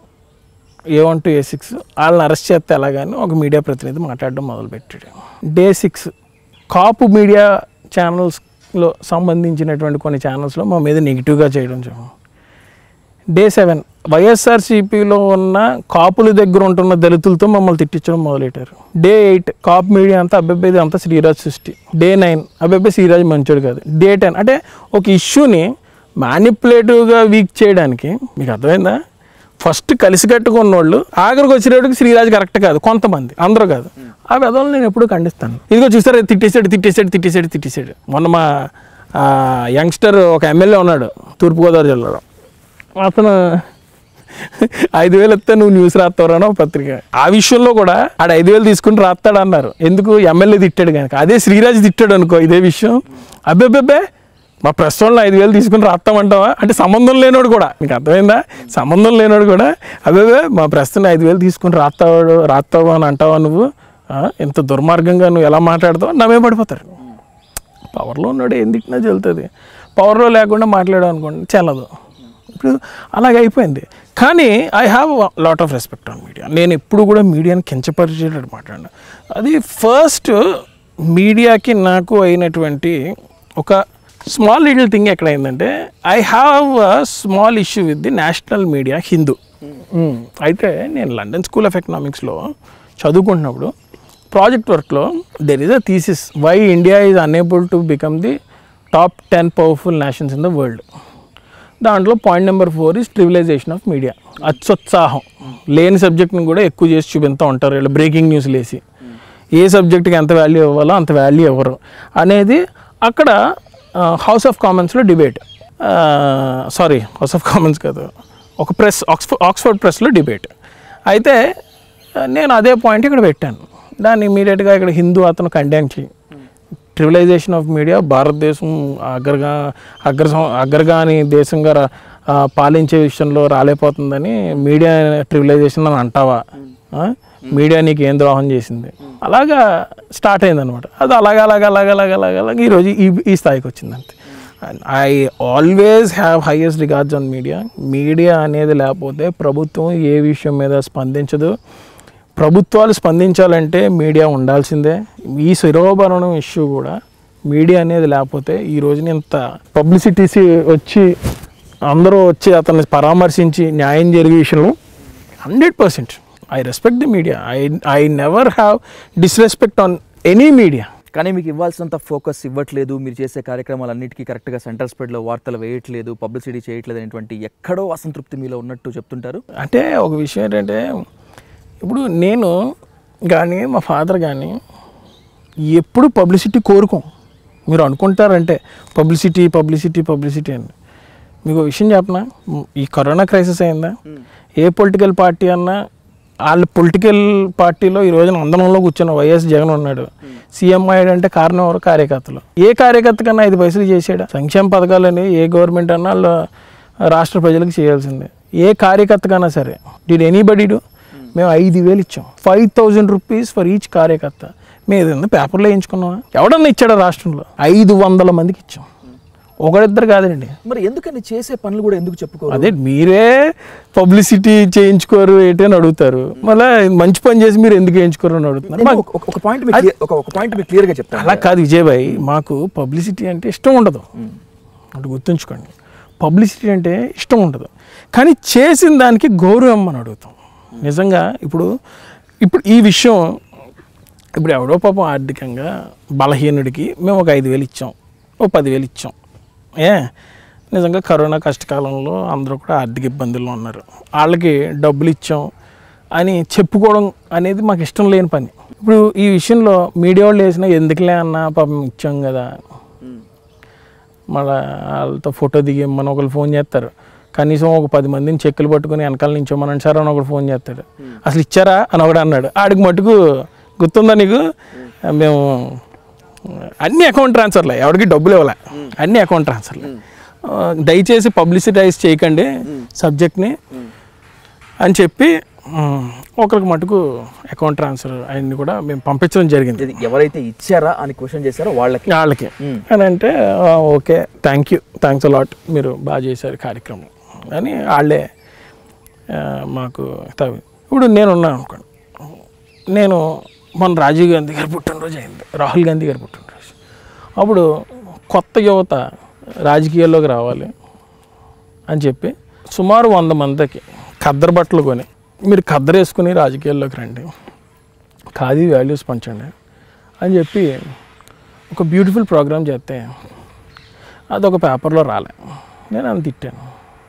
A one to A six వాళ్ళని అరెస్ట్ చేస్తే ఎలాగాని ఒక మీడియా ప్రతినిధి మాట్లాడడం మొదలుపెట్టాడు. డే సిక్స్, కాపు మీడియా ఛానల్స్లో సంబంధించినటువంటి కొన్ని ఛానల్స్లో మా మీద నెగిటివ్గా చేయడం చూసాం. డే సెవెన్, వైఎస్ఆర్సీపీలో ఉన్న కాపుల దగ్గర ఉంటున్న దళితులతో మమ్మల్ని తిట్టించడం మొదలెట్టారు. డే ఎయిట్, కాపు మీడియా అంతా అబ్బాయి అంతా శ్రీరాజ్ సృష్టి. డే నైన్, అబ్బాయి శ్రీరాజ్ మంచోడు కాదు. డే టెన్, అంటే ఒక ఇష్యూని మ్యానిపులేటివ్గా వీక్ చేయడానికి, మీకు అర్థమైందా? ఫస్ట్ కలిసి కట్టుకున్న వాళ్ళు ఆఖరికి వచ్చేటప్పటికి శ్రీరాజ్ కరెక్ట్ కాదు, కొంతమంది, అందరూ కాదు. ఆ విధాలు నేను ఎప్పుడూ ఖండిస్తాను. ఇదిగో చూసారు, తిట్టేసాడు తిట్టేసాడు తిట్టేసాడు తిట్టేసాడు మొన్న మా యంగ్స్టర్ ఒక ఎమ్మెల్యే ఉన్నాడు తూర్పుగోదావరి జిల్లాలో. అతను ఐదు వేలు ఇస్తే నువ్వు న్యూస్ రాస్తావరానో పత్రిక. ఆ విషయంలో కూడా ఆడ ఐదు వేలు తీసుకుని రాస్తాడు అన్నారు. ఎందుకు? ఎమ్మెల్యే తిట్టాడు కనుక. అదే శ్రీరాజ్ తిట్టాడు అనుకో ఇదే విషయం, అబ్బెబ్బెబ్బే మా ప్రెస్ వాళ్ళు ఐదు వేలు తీసుకుని రాస్తామంటావా అంటే సంబంధం లేనోడు కూడా, మీకు అర్థమైందా? సంబంధం లేనోడు కూడా అబ్బే మా ప్రెస్ని ఐదు వేలు తీసుకుని రాస్తావాడు రాస్తావు అని అంటావా నువ్వు? ఎంత దుర్మార్గంగా నువ్వు ఎలా మాట్లాడతావు? నమ్మే పడిపోతారు. పవర్లో ఉన్నాడు ఏం తిట్టినా చెల్తుంది, పవర్లో లేకుండా మాట్లాడావు అనుకోండి చెల్లదు. ఇప్పుడు అలాగే అయిపోయింది. కానీ I have lot of respect on media. నేను ఎప్పుడు కూడా మీడియాని కించపరిచేటట్టు మాట్లాడినా. అది ఫస్ట్ మీడియాకి నాకు అయినటువంటి ఒక స్మాల్ లిటిల్ థింగ్ ఎక్కడైందంటే, I have a small issue with the national media Hindu. అయితే నేను లండన్ స్కూల్ ఆఫ్ ఎకనామిక్స్లో చదువుకుంటున్నప్పుడు ప్రాజెక్ట్ వర్క్లో there is a thesis why India is unable to become the top ten powerful nations in the world. దాంట్లో point number four is privilegisation of media. అత్యుత్సాహం, లేని సబ్జెక్ట్ని కూడా ఎక్కువ చేసి చూపిస్తూ ఉంటారు వీళ్ళు, బ్రేకింగ్ న్యూస్ లేసి ఏ సబ్జెక్ట్కి ఎంత వాల్యూ ఇవ్వాలో అంత వాల్యూ ఇవ్వరు అనేది అక్కడ హౌస్ ఆఫ్ కామన్స్లో debate. Sorry house of commons కాదు, ఒక ప్రెస్ ఆక్స్ఫర్డ్ ఆక్స్ఫర్డ్ ప్రెస్లో డిబేట్. అయితే నేను అదే పాయింట్ ఇక్కడ పెట్టాను. దాన్ని ఇమీడియట్గా ఇక్కడ హిందూ అతను కండెమ్ చేయి. ప్రివిలైజేషన్ ఆఫ్ మీడియా భారతదేశం అగ్రగా అగ్ర అగ్రగాని దేశంగా పాలించే విషయంలో రాలేకపోతుందని మీడియా ట్రివిలైజేషన్ అని అంటావా? మీడియా నీకు ఏం ద్రోహం చేసింది? అలాగా స్టార్ట్ అయిందనమాట. అది అలాగ అలాగ అలాగ అలాగ అలాగ అలాగ ఈరోజు ఈ ఈ స్థాయికి వచ్చింది అంతే. I always have highest regards on media. Media అనేది లేకపోతే ప్రభుత్వం ఏ విషయం మీద స్పందించదు. ప్రభుత్వాలు స్పందించాలంటే మీడియా ఉండాల్సిందే. ఈ శిరోభరణం ఇష్యూ కూడా మీడియా అనేది లేకపోతే ఈ రోజున ఇంత పబ్లిసిటీస్ వచ్చి అందరూ వచ్చి అతన్ని పరామర్శించి న్యాయం జరిగే విషయంలో hundred percent I respect the media. I I never have disrespect on any media. కానీ మీకు ఇవ్వాల్సినంత ఫోకస్ ఇవ్వట్లేదు, మీరు చేసే కార్యక్రమాలన్నిటికీ కరెక్ట్గా సెంటర్ స్ప్రెడ్లో వార్తలు వేయట్లేదు, పబ్లిసిటీ చేయట్లేదు అనేటువంటి ఎక్కడో అసంతృప్తి మీలో ఉన్నట్టు చెప్తుంటారు. అంటే ఒక విషయం ఏంటంటే ఇప్పుడు నేను కానీ మా ఫాదర్ కానీ ఎప్పుడు పబ్లిసిటీ కోరుకోం. మీరు అనుకుంటారంటే పబ్లిసిటీ పబ్లిసిటీ పబ్లిసిటీ అని. మీకు ఒక విషయం చెప్పనా, ఈ కరోనా క్రైసిస్ అయిందా, ఏ పొలిటికల్ పార్టీ అన్నా వాళ్ళ పొలిటికల్ పార్టీలో ఈ రోజున అందరంలో కూర్చున్న వైఎస్ జగన్ ఉన్నాడు. సీఎం అయ్యాడంటే కారణం ఎవరు? కార్యకర్తలు. ఏ కార్యకర్త కన్నా ఐదు పైసలు చేసాడా? సంక్షేమ పథకాలని ఏ గవర్నమెంట్ అన్నా వాళ్ళు రాష్ట్ర ప్రజలకు చేయాల్సిందే. ఏ కార్యకర్త కన్నా సరే డిడ్ ఎనీబడి డూ? మేము ఐదు వేలు ఇచ్చాం, five thousand rupees for each కార్యకర్త. మేము ఏదన్నా పేపర్లో వేయించుకున్నామా? ఎవడన్నా ఇచ్చాడా? రాష్ట్రంలో ఐదు వందల మందికి ఇచ్చాం, ఒకరిద్దరు కాదండి. మరి ఎందుకని చేసే పనులు కూడా ఎందుకు చెప్పుకోరు? అదే మీరే పబ్లిసిటీ చేయించుకోరు ఏంటి అని అడుగుతారు. మళ్ళీ మంచి పని చేసి మీరు ఎందుకు చేయించుకోరు అని అడుగుతున్నారు. ఒక పాయింట్ ఒక పాయింట్ మీకు క్లియర్గా చెప్తాను. అలా కాదు విజయ్ భాయ్, మాకు పబ్లిసిటీ అంటే ఇష్టం ఉండదు అంటే గుర్తుంచుకోండి. పబ్లిసిటీ అంటే ఇష్టం ఉండదు, కానీ చేసిన దానికి గౌరవం అని అడుగుతాం. నిజంగా ఇప్పుడు ఇప్పుడు ఈ విషయం ఇప్పుడు ఎవడో పాపం ఆర్థికంగా బలహీనుడికి మేము ఒక ఐదు వేలు ఇచ్చాం, ఓ పదివేలు ఇచ్చాం. ఏ నిజంగా కరోనా కష్టకాలంలో అందరూ కూడా ఆర్థిక ఇబ్బందుల్లో ఉన్నారు, వాళ్ళకి డబ్బులు ఇచ్చాం అని చెప్పుకోవడం అనేది మాకు ఇష్టం లేని పని. ఇప్పుడు ఈ విషయంలో మీడియా వాళ్ళు వేసినా ఎందుకులే అన్న పాపం ఇచ్చాం కదా, మళ్ళీ వాళ్ళతో ఫోటో దిగి మన ఒకరు ఫోన్ చేస్తారు, కనీసం ఒక పది మందిని చెక్కులు పట్టుకుని వెనకాల నుంచోమని సార్ అని ఒకటి ఫోన్ చేస్తాడు. అసలు ఇచ్చారా అని ఒకటి అన్నాడు. ఆడికి మటుకు గుర్తుందా నీకు, మేము అన్ని అకౌంట్ ట్రాన్స్ఫర్లే, ఎవరికి డబ్బులు ఇవ్వలే, అన్ని అకౌంట్ ట్రాన్స్ఫర్లే. దయచేసి పబ్లిసిటైజ్ చేయకండి సబ్జెక్ట్ని అని చెప్పి ఒకరికి మటుకు అకౌంట్ ట్రాన్స్ఫర్ అవన్నీ కూడా మేము పంపించడం జరిగింది. ఎవరైతే ఇచ్చారా అని క్వశ్చన్ చేశారో వాళ్ళకి వాళ్ళకి అని అంటే okay thank you thanks a lot మీరు బాగా చేశారు కార్యక్రమం అని వాళ్ళే మాకు తవి. ఇప్పుడు నేనున్నాను అనుకోండి, నేను మన రాజీవ్ గాంధీ గారి పుట్టినరోజు అయింది, రాహుల్ గాంధీ గారి పుట్టినరోజు. అప్పుడు కొత్త యువత రాజకీయాల్లోకి రావాలి అని చెప్పి సుమారు వంద మందికి ఖద్దరు బట్టలు కొని మీరు ఖద్దరు వేసుకుని రాజకీయాల్లోకి రండి, ఖాదీ వాల్యూస్ పంచండి అని చెప్పి ఒక బ్యూటిఫుల్ ప్రోగ్రామ్ చేస్తే అది ఒక పేపర్లో రాలే. నేను అని తిట్టాను,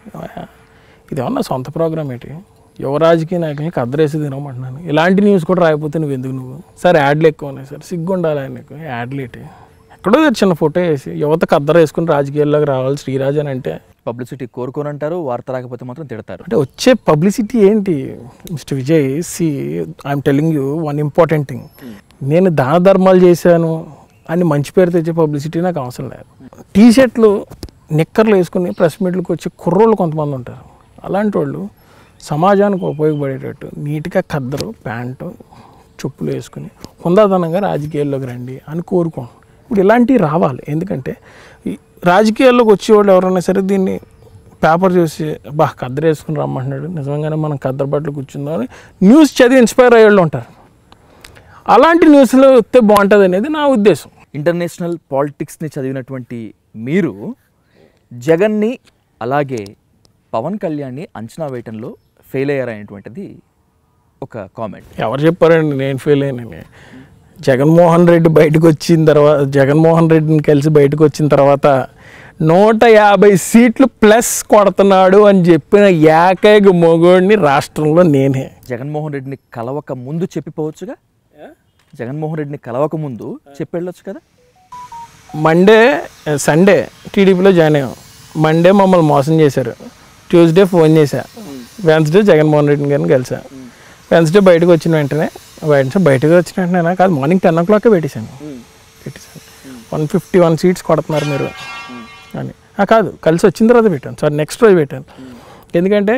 ఇదేమన్నా సొంత ప్రోగ్రామ్ ఏంటి, యువ రాజకీయ నాయకుల్ని ఖద్దరేసి తినమంటున్నాను, ఇలాంటి న్యూస్ కూడా రాకపోతే నువ్వు ఎందుకు నువ్వు సార్ యాడ్లు ఎక్కువ ఉన్నాయి సార్, సిగ్గు ఉండాలి నీకు యాడ్లు ఏంటి, ఎక్కడో చిన్న ఫోటో వేసి యువత ఖద్దరు వేసుకుని రాజకీయాల్లోకి రావాలి శ్రీరాజ్ అని అంటే పబ్లిసిటీ కోరుకొని అంటారు, వార్త రాకపోతే మాత్రం తిడతారు. అంటే వచ్చే పబ్లిసిటీ ఏంటి mister Vijay, see I'm telling you one important thing, నేను దాన ధర్మాలు చేశాను అని మంచి పేరు తెచ్చే పబ్లిసిటీ నాకు అవసరం లేదు. టీ షర్ట్లు నిక్కర్లు వేసుకుని ప్రెస్ మీట్లకు వచ్చే కుర్రోళ్ళు కొంతమంది ఉంటారు, అలాంటి వాళ్ళు సమాజానికి ఉపయోగపడేటట్టు నీట్గా ఖద్దరు ప్యాంటు చెప్పులు వేసుకుని హుందాతనంగా రాజకీయాల్లోకి రండి అని కోరుకోండి. ఇప్పుడు ఇలాంటివి రావాలి, ఎందుకంటే రాజకీయాల్లోకి వచ్చేవాళ్ళు ఎవరైనా సరే దీన్ని పేపర్ చూసి బా ఖద్దరు వేసుకుని రమ్మంటున్నాడు, నిజంగానే మనం ఖద్దరు బట్టలు కూర్చుందామని న్యూస్ చదివి ఇన్స్పైర్ అయ్యేళ్ళు ఉంటారు. అలాంటి న్యూస్లో వస్తే బాగుంటుంది అనేది నా ఉద్దేశం. ఇంటర్నేషనల్ పాలిటిక్స్ని చదివినటువంటి మీరు జగన్ని అలాగే పవన్ కళ్యాణ్ని అంచనా వేయటంలో ఫెయిల్ అయ్యారనేటువంటిది ఒక కామెంట్. ఎవరు చెప్పారండి నేను ఫెయిల్ అయ్యానని? జగన్మోహన్ రెడ్డి బయటకు వచ్చిన తర్వాత జగన్మోహన్ రెడ్డిని కలిసి బయటకు వచ్చిన తర్వాత నూట యాభై సీట్లు ప్లస్ కొడుతున్నాడు అని చెప్పిన ఏకైక మొగోడిని రాష్ట్రంలో నేనే. జగన్మోహన్ రెడ్డిని కలవక ముందు చెప్పిపోవచ్చుగా, జగన్మోహన్ రెడ్డిని కలవక ముందు చెప్పెళ్ళొచ్చు కదా. మండే సండే టీడీపీలో జాయిన్ అయ్యాం, మండే మమ్మల్ని మోసం చేశారు, ట్యూస్డే ఫోన్ చేశా, వెన్స్డే జగన్మోహన్ రెడ్డి గారిని కలిసా, వెన్స్డే బయటకు వచ్చిన వెంటనే వెంటనే బయటకు వచ్చిన వెంటనే కాదు మార్నింగ్ టెన్ ఓ క్లాక్కే పెట్టేశాను పెట్టేశాను వన్ ఫిఫ్టీ వన్ సీట్స్ కొడుతున్నారు మీరు అని. కాదు, కలిసి వచ్చిన తర్వాత పెట్టాను సార్, నెక్స్ట్ రోజు పెట్టాను. ఎందుకంటే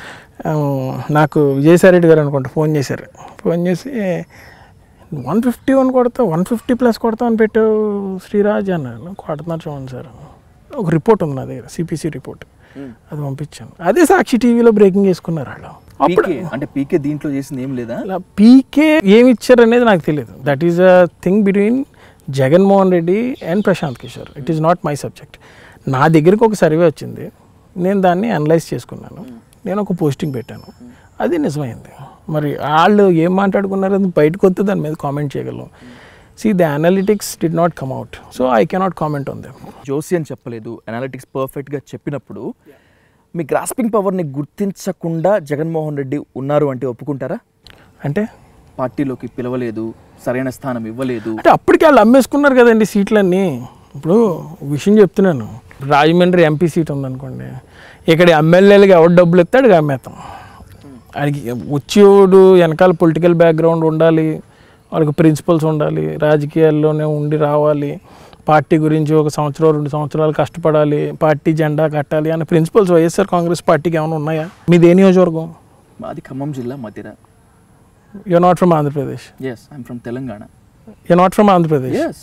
నాకు విజయసాయి రెడ్డి గారు అనుకుంటా ఫోన్ చేశారు, ఫోన్ చేసి వన్ ఫిఫ్టీ వన్ కొడతా వన్ ఫిఫ్టీ ప్లస్ కొడతా అని పెట్టావు శ్రీరాజ్ అన్నాను. కొడుతున్నారు చూడండి సార్, ఒక రిపోర్ట్ ఉంది నా దగ్గర, సిపిసి రిపోర్ట్, అది పంపించాను. అదే సాక్షి టీవీలో బ్రేకింగ్ చేసుకున్నారు వాళ్ళు. అప్పుడు అంటే పీకే దీంట్లో చేసింది ఏం లేదా, పీకే ఏమి ఇచ్చారు అనేది నాకు తెలియదు. That is a thing between Jaganmohan Reddy and Prashant Kishor. It is not my subject. నా దగ్గరికి ఒక సర్వే వచ్చింది, నేను దాన్ని అనలైజ్ చేసుకున్నాను, నేను ఒక పోస్టింగ్ పెట్టాను, అది నిజమైంది. మరి వాళ్ళు ఏం మాట్లాడుకున్నారు అది బయటకు వస్తే దాని మీద కామెంట్ చేయగలం. See the analytics did not come out, so I cannot comment on them. జోసి అని చెప్పలేదు, అనలిటిక్స్ పర్ఫెక్ట్గా చెప్పినప్పుడు మీ గ్రాస్పింగ్ పవర్ని గుర్తించకుండా జగన్మోహన్ రెడ్డి ఉన్నారు అంటే ఒప్పుకుంటారా? అంటే పార్టీలోకి పిలవలేదు, సరైన స్థానం ఇవ్వలేదు అంటే అప్పటికి వాళ్ళు అమ్మేసుకున్నారు కదండి సీట్లన్నీ. ఇప్పుడు విషయం చెప్తున్నాను, రాజమండ్రి ఎంపీ సీట్ ఉందనుకోండి, ఇక్కడ ఎమ్మెల్యేలకి ఎవరు డబ్బులు ఇస్తాడు అమ్మేస్తాం. ఆయనకి వచ్చేవాడు వెనకాల పొలిటికల్ బ్యాక్గ్రౌండ్ ఉండాలి, వాళ్ళకి ప్రిన్సిపల్స్ ఉండాలి, రాజకీయాల్లోనే ఉండి రావాలి, పార్టీ గురించి ఒక సంవత్సరం రెండు సంవత్సరాలు కష్టపడాలి, పార్టీ జెండా కట్టాలి అనే ప్రిన్సిపల్స్ వైఎస్ఆర్ కాంగ్రెస్ పార్టీకి ఏమైనా ఉన్నాయా? మీది ఏ నియోజకవర్గం? మాది ఖమ్మం జిల్లా Madhira. You are not from Andhra Pradesh? yes I am from Telangana. You are not from Andhra Pradesh? yes.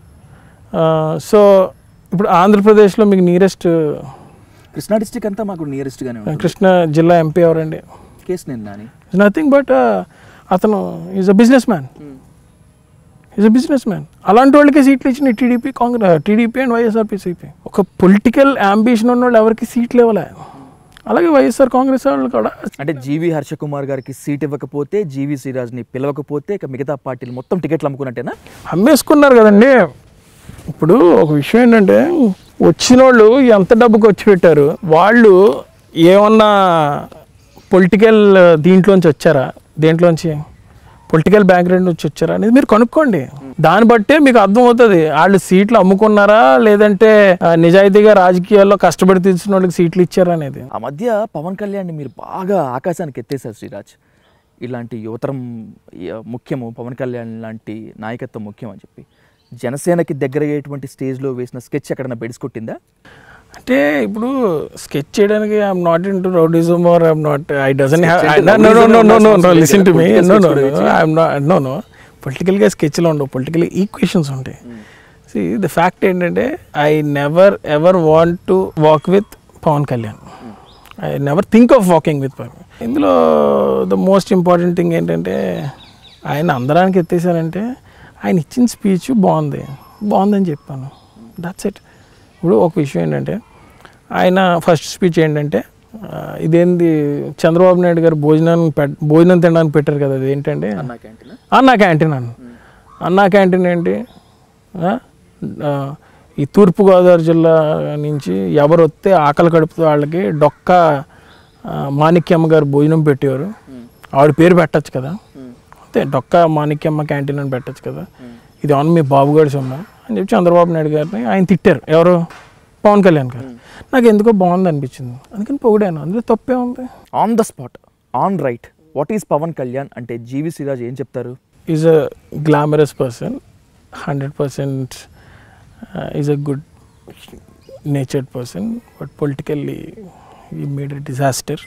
So ఇప్పుడు ఆంధ్రప్రదేశ్లో మీకు నియరెస్ట్ కృష్ణా డిస్ట్రిక్ట్ అంతా మాకు నియరెస్ట్గానే ఉంది. కృష్ణా జిల్లా ఎంపీ ఎవరండి? కేశినేని నాని. నథింగ్ బట్ అతను is a business man, is a business man. అలాంటి వాళ్ళకి సీట్లు ఇచ్చిన TDP Congress, TDP and YSRPCP. ఒక పొలిటికల్ అంబిషన్ ఉన్న వాళ్ళు ఎవరికి సీట్లు ఇవ్వలే. అలాగే వైఎస్ఆర్ కాంగ్రెస్ వాళ్ళు కూడా. అంటే జీవి హర్షకుమార్ గారికి సీట్ ఇవ్వకపోతే, జీవి శ్రీరాజ్ని పిలవకపోతే ఇక మిగతా పార్టీలు మొత్తం టికెట్లు అమ్ముకున్నట్టేనా? అమ్మేసుకున్నారు కదండి. ఇప్పుడు ఒక విషయం ఏంటంటే, వచ్చిన వాళ్ళు ఎంత డబ్బుకి వచ్చి పెట్టారు, వాళ్ళు ఏమన్నా పొలిటికల్ దీంట్లోంచి వచ్చారా, దేంట్లోంచి పొలిటికల్ బ్యాక్గ్రౌండ్ నుంచి వచ్చారా అనేది మీరు కనుక్కోండి. దాన్ని బట్టే మీకు అర్థమవుతుంది వాళ్ళు సీట్లు అమ్ముకున్నారా లేదంటే నిజాయితీగా రాజకీయాల్లో కష్టపడి తీర్చిన వాళ్ళకి సీట్లు ఇచ్చారా అనేది. ఆ మధ్య పవన్ కళ్యాణ్ మీరు బాగా ఆకాశానికి ఎత్తేసారు శ్రీరాజ్. ఇలాంటి యువతరం ముఖ్యము, పవన్ కళ్యాణ్ లాంటి నాయకత్వం ముఖ్యం అని చెప్పి జనసేనకి దగ్గరయ్యేటువంటి స్టేజ్లో వేసిన స్కెచ్ ఎక్కడైనా బెడిసికొట్టిందా? అంటే ఇప్పుడు స్కెచ్ చేయడానికి I'm not into rowdyism or I'm not I doesn't have no no no no no no listen to me no no I'm not no no పొలిటికల్గా స్కెచ్లో ఉండవు, పొలిటికల్ ఈక్వేషన్స్ ఉంటాయి. సి ద ఫ్యాక్ట్ ఏంటంటే I never ever want to walk with Pawan Kalyan, I never think of walking with Pawan. ఇందులో the most important thing ఏంటంటే ఆయన అందరానికి ఎత్తేసారంటే ఆయన ఇచ్చిన స్పీచ్ బాగుంది బాగుందని చెప్పాను, దట్స్ ఇట్. ఇప్పుడు ఒక విషయం ఏంటంటే ఆయన ఫస్ట్ స్పీచ్ ఏంటంటే ఇదేంది చంద్రబాబు నాయుడు గారు భోజనాన్ని పె భోజనం తినడానికి పెట్టారు కదా, అది ఏంటంటే అన్నా క్యాంటీన్ అన్న. అన్నా క్యాంటీన్ ఏంటి, ఈ తూర్పుగోదావరి జిల్లా నుంచి ఎవరు వస్తే ఆకలి కడుపుతో వాళ్ళకి డొక్క మాణిక్యమ్మ గారు భోజనం పెట్టేవారు, ఆవిడ పేరు పెట్టచ్చు కదా, అంతే డొక్క మాణిక్యమ్మ క్యాంటీన్ అని పెట్టచ్చు కదా, ఇది అవును మీ బాబుగారి సొమ్ము అని చెప్పి చంద్రబాబు నాయుడు గారిని ఆయన తిట్టారు. ఎవరు? పవన్ కళ్యాణ్ గారు. నాకు ఎందుకో బాగుంది అనిపించింది, అందుకని పొగిడాను. అందులో తప్పే ఉంది. On the spot, on right, what is Pawan Kalyan అంటే జీవి శ్రీరాజ్ ఏం చెప్తారు? Is a glamorous person, hundred percent is a good natured person, but politically he made a disaster.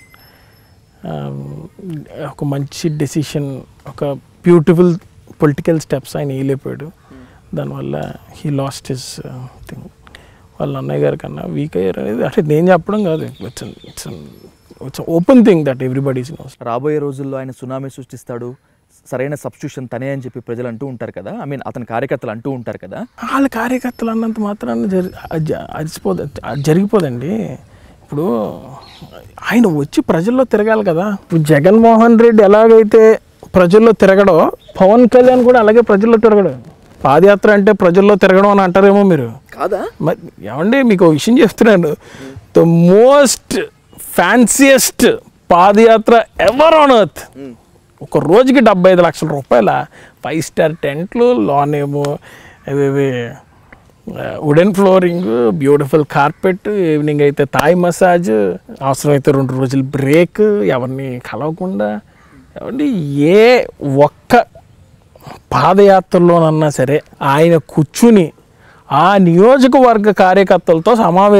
ఒక మంచి డెసిషన్, ఒక బ్యూటిఫుల్ పొలిటికల్ స్టెప్స్ ఆయన వేయలేకపోయాడు, దానివల్ల హీ లాస్ట్ హిస్ థింగ్. వాళ్ళ అన్నయ్య గారి కన్నా వీక్ అయ్యారు అనేది అంటే నేను చెప్పడం కాదు, it's it's it's open thing that everybody's knows. రాబోయే రోజుల్లో ఆయన సునామీ సృష్టిస్తాడు, సరైన సబ్స్టిట్యూషన్ తనే అని చెప్పి ప్రజలు అంటూ ఉంటారు కదా, ఐ మీన్ అతని కార్యకర్తలు అంటూ ఉంటారు కదా. వాళ్ళ కార్యకర్తలు అన్నంత మాత్రాన్ని జరి అరిసిపోదు జరిగిపోదండి. ఇప్పుడు ఆయన వచ్చి ప్రజల్లో తిరగాలి కదా. ఇప్పుడు జగన్మోహన్ రెడ్డి ఎలాగైతే ప్రజల్లో తిరగడో పవన్ కళ్యాణ్ కూడా అలాగే ప్రజల్లో తిరగడు. పాదయాత్ర అంటే ప్రజల్లో తిరగడం అని అంటారేమో మీరు, కాదా? మరి ఏమండి మీకు ఒక విషయం చెప్తున్నాను, the most fanciest padayatra ever on earth. ఒక రోజుకి డెబ్బై ఐదు లక్షల రూపాయల ఫైవ్ స్టార్ టెంట్లు, లాన్ ఏమో అవి wooden flooring, beautiful carpet, evening అయితే థాయ్ మసాజ్, అవసరమైతే రెండు రోజులు బ్రేక్, ఎవరిని కలవకుండా. ఏమండి ఏ ఒక్క పాదయాత్రలోనన్నా సరే ఆయన కూర్చుని ఆ నియోజకవర్గ కార్యకర్తలతో సమావేశం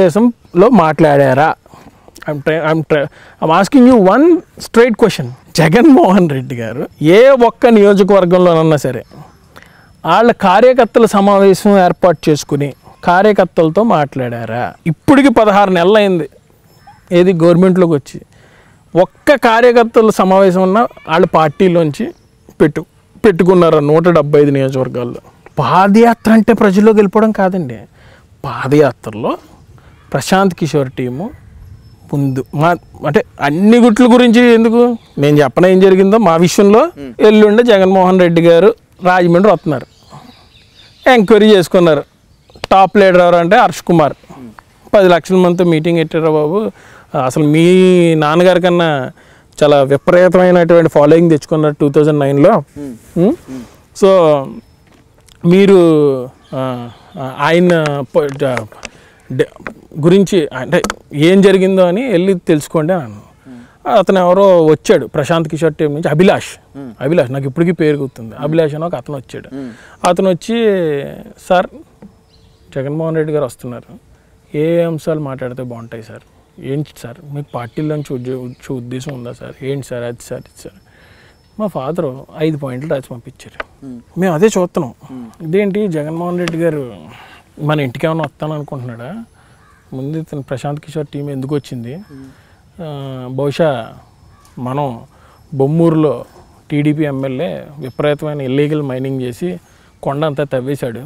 లో మాట్లాడారా? I'm try I'm try I'm asking you one straight question. Jaganmohan Reddy గారు ఏ ఒక్క నియోజకవర్గంలోనన్నా సరే వాళ్ళ కార్యకర్తల సమావేశం ఏర్పాటు చేసుకుని కార్యకర్తలతో మాట్లాడారా? ఇప్పటికి పదహారు నెలలు అయింది ఏది గవర్నమెంట్లోకి వచ్చి. ఒక్క కార్యకర్తల సమావేశం ఉన్న వాళ్ళ పార్టీలోంచి పెట్టు పెట్టుకున్నారు నూట డెబ్బై ఐదు నియోజకవర్గాల్లో. పాదయాత్ర అంటే ప్రజల్లోకి వెళ్ళిపోవడం కాదండి. పాదయాత్రలో ప్రశాంత్ కిషోర్ టీము ముందు మా అంటే అన్ని గుట్ల గురించి ఎందుకు నేను చెప్పన ఏం జరిగిందో మా విషయంలో. ఎల్లుండి జగన్మోహన్ రెడ్డి గారు రాజమండ్రి వస్తున్నారు, ఎంక్వైరీ చేసుకున్నారు. టాప్ లీడర్ ఎవరు అంటే హర్ష్ కుమార్. పది లక్షల మందితో మీటింగ్ పెట్టారా బాబు? అసలు మీ నాన్నగారి కన్నా చాలా విపరీతమైనటువంటి ఫాలోయింగ్ తెచ్చుకున్నారు టూ థౌజండ్ నైన్లో. సో మీరు ఆయన గురించి అంటే ఏం జరిగిందో అని వెళ్ళి తెలుసుకోండి అన్నాను. అతను ఎవరో వచ్చాడు ప్రశాంత్ కిషోర్ టీం నుంచి, అభిలాష్ అభిలాష్ నాకు ఇప్పటికీ పేరు గుర్తుంది. అభిలాష్ అని ఒక అతను వచ్చాడు. అతను వచ్చి సార్ జగన్మోహన్ రెడ్డి గారు వస్తున్నారు, ఏ అంశాలు మాట్లాడితే బాగుంటాయి సార్? ఏంటి సార్ మీకు పార్టీలోంచి ఉద్యోగ ఉద్దేశం ఉందా సార్? ఏంటి సార్ అది సార్ ఇది సార్? మా ఫాదరు ఐదు పాయింట్లు రాసి పంపించారు. మేము అదే చూస్తున్నాం. ఇదేంటి జగన్మోహన్ రెడ్డి గారు మన ఇంటికి ఏమైనా వస్తాను అనుకుంటున్నాడా? ముందు ఇతను ప్రశాంత్ కిషోర్ టీం ఎందుకు వచ్చింది? బహుశా మనం బొమ్మూరులో టీడీపీ ఎమ్మెల్యే విపరీతమైన ఇల్లీగల్ మైనింగ్ చేసి కొండ అంతా తవ్వేశాడు.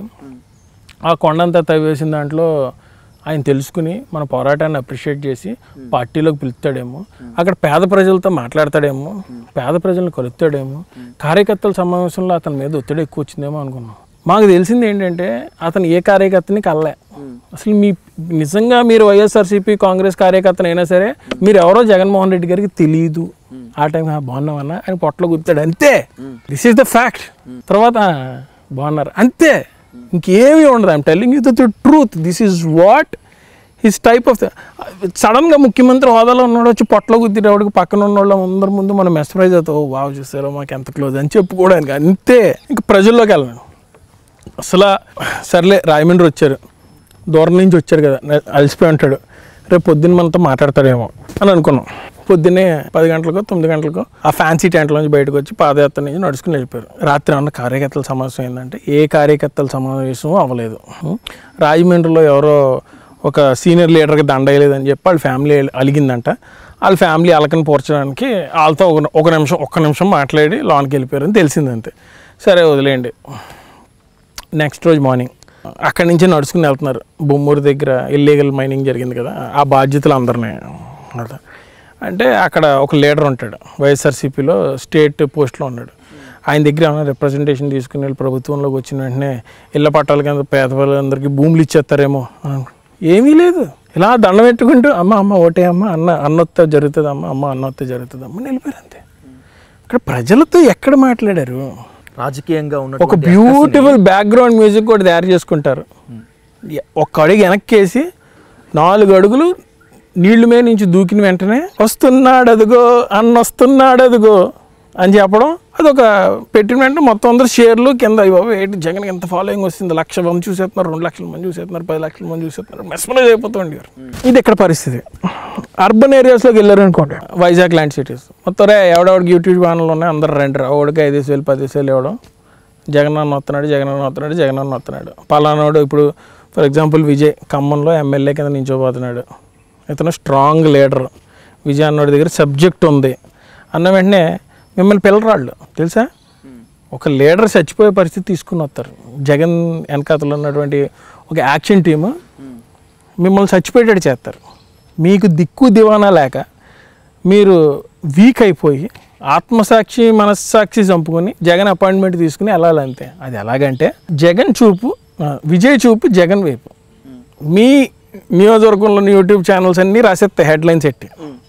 ఆ కొండ అంతా తవ్వేసిన దాంట్లో ఆయన తెలుసుకుని మన పోరాటాన్ని అప్రిషియేట్ చేసి పార్టీలోకి పిలుస్తాడేమో, అక్కడ పేద ప్రజలతో మాట్లాడతాడేమో, పేద ప్రజలను కలుస్తాడేమో, కార్యకర్తల సమావేశంలో అతని మీద ఒత్తిడి ఎక్కువ వచ్చిందేమో అనుకున్నాం. మాకు తెలిసింది ఏంటంటే అతను ఏ కార్యకర్తని కలలే. అసలు మీ నిజంగా మీరు వైఎస్ఆర్సీపీ కాంగ్రెస్ కార్యకర్తనైనా సరే మీరు ఎవరో జగన్మోహన్ రెడ్డి గారికి తెలియదు. ఆ టైం బాగున్నామన్నా ఆయన పొట్టలో గుర్తాడు అంతే. This is the fact. తర్వాత బాగున్నారు అంతే, ఇంకేమీ ఉండదు. I'm telling you the truth. This is what his type of. సడన్గా ముఖ్యమంత్రి హోదాలో ఉన్నాడు వచ్చి పొట్టలో గుద్దినవాడికి పక్కన ఉన్న వాళ్ళ అందరి ముందు మనం మెస్ప్రైజ్ అవుతావు, వావ్ చూసారో మాకు ఎంత క్లోజ్ అని చెప్పుకోవడానికి అంతే. ఇంకా ప్రజల్లోకి వెళ్ళను అసలు. సర్లే రాజమండ్రి వచ్చారు, దూరం నుంచి వచ్చారు కదా, అలసిపోయి ఉంటాడు, రేపు పొద్దున్న మనతో మాట్లాడతాడేమో అని అనుకున్నాం. పొద్దున్నే పది గంటలకో తొమ్మిది గంటలకో ఆ ఫ్యాన్సీ టెంట్లో నుంచి బయటకు వచ్చి పాదయాత్ర నుంచి నడుచుకుని వెళ్ళిపోయారు. రాత్రి ఏమన్నా కార్యకర్తల సమావేశం ఏంటంటే ఏ కార్యకర్తల సమావేశం అవ్వలేదు. రాజమండ్రిలో ఎవరో ఒక సీనియర్ లీడర్కి దండ వేయలేదని చెప్పి వాళ్ళ ఫ్యామిలీ అలిగిందంట. వాళ్ళ ఫ్యామిలీ అలకని పోర్చడానికి వాళ్ళతో ఒక ఒక నిమిషం ఒక్క నిమిషం మాట్లాడి లోన్కి వెళ్ళిపోయారని తెలిసిందంతే. సరే వదిలేయండి. నెక్స్ట్ రోజు మార్నింగ్ అక్కడి నుంచి నడుచుకుని వెళ్తున్నారు. బొమ్మూరు దగ్గర ఇల్లీగల్ మైనింగ్ జరిగింది కదా, ఆ బాధ్యతలు అందరినీ అలా అంటే అక్కడ ఒక లీడర్ ఉంటాడు వైఎస్ఆర్సీపీలో, స్టేట్ పోస్ట్లో ఉన్నాడు. ఆయన దగ్గర ఏమైనా రిప్రజెంటేషన్ తీసుకుని వెళ్ళి ప్రభుత్వంలోకి వచ్చిన వెంటనే ఇళ్ల పట్టాల కింద పేద వాళ్ళందరికీ భూములు ఇచ్చేస్తారేమో. ఏమీ లేదు, ఇలా దండం పెట్టుకుంటూ అమ్మ అమ్మ ఓటే అమ్మ అన్న అన్నొత్తే జరుగుతుంది అమ్మ అమ్మ అన్నొత్తే జరుగుతుంది అమ్మ నిలిపారు అంతే. ఇక్కడ ప్రజలతో ఎక్కడ మాట్లాడారు? రాజకీయంగా ఉన్న ఒక బ్యూటిఫుల్ బ్యాక్గ్రౌండ్ మ్యూజిక్ కూడా తయారు చేసుకుంటారు. ఒక్క అడుగు వెనక్కేసి నాలుగు అడుగులు నీళ్లు మీద నుంచి దూకిన వెంటనే వస్తున్నాడు అదుగో అన్న వస్తున్నాడు అదుగో అని చెప్పడం, అదొక పెట్టిన వెంటనే మొత్తం అందరూ షేర్లు కింద ఏంటి జగన్ ఎంత ఫాలోయింగ్ వస్తుంది, లక్ష మంది చూసేస్తున్నారు, రెండు లక్షల మంది చూసేస్తున్నారు, పది లక్షల మంది చూసేస్తున్నారు, మెస్మరైజ్ అయిపోతుంది. ఇది ఇక్కడ పరిస్థితి. అర్బన్ ఏరియాస్లోకి వెళ్ళారు అనుకోండి, వైజాగ్ లాంటి సిటీస్ మొత్తం రే ఎవడెవడికి యూట్యూబ్ ఛానల్ ఉన్నాయి అందరు రండి, ఒకడికి ఐదేసి వేలు పదిహేను వేలు ఇవ్వడం, జగన్ అన్న వస్తున్నాడు జగన్ అన్న వస్తున్నాడు జగన్ అన్న వస్తున్నాడు పలానాడు. ఇప్పుడు ఫర్ ఎగ్జాంపుల్ విజయ్ ఖమ్మంలో ఎమ్మెల్యే కింద నించోబోతున్నాడు. ఇతను స్ట్రాంగ్ లీడర్, విజయ్ అన్నోడి దగ్గర సబ్జెక్ట్ ఉంది అన్న వెంటనే మిమ్మల్ని పిల్లరాళ్ళు తెలుసా, ఒక లీడర్ చచ్చిపోయే పరిస్థితి తీసుకుని వస్తారు. జగన్ వెనకాతలో ఉన్నటువంటి ఒక యాక్షన్ టీము మిమ్మల్ని చచ్చిపోయేటట్టు చేస్తారు. మీకు దిక్కు దివానా లేక మీరు వీక్ అయిపోయి ఆత్మసాక్షి మనస్సాక్షి చంపుకొని జగన్ అపాయింట్మెంట్ తీసుకుని వెళ్ళాలంతే. అది ఎలాగంటే జగన్ చూపు విజయ్ చూపు జగన్ వైపు. మీ నియోజకవర్గంలోని యూట్యూబ్ ఛానల్స్ అన్నీ రాసేస్తాయి హెడ్లైన్స్ ఎట్టి.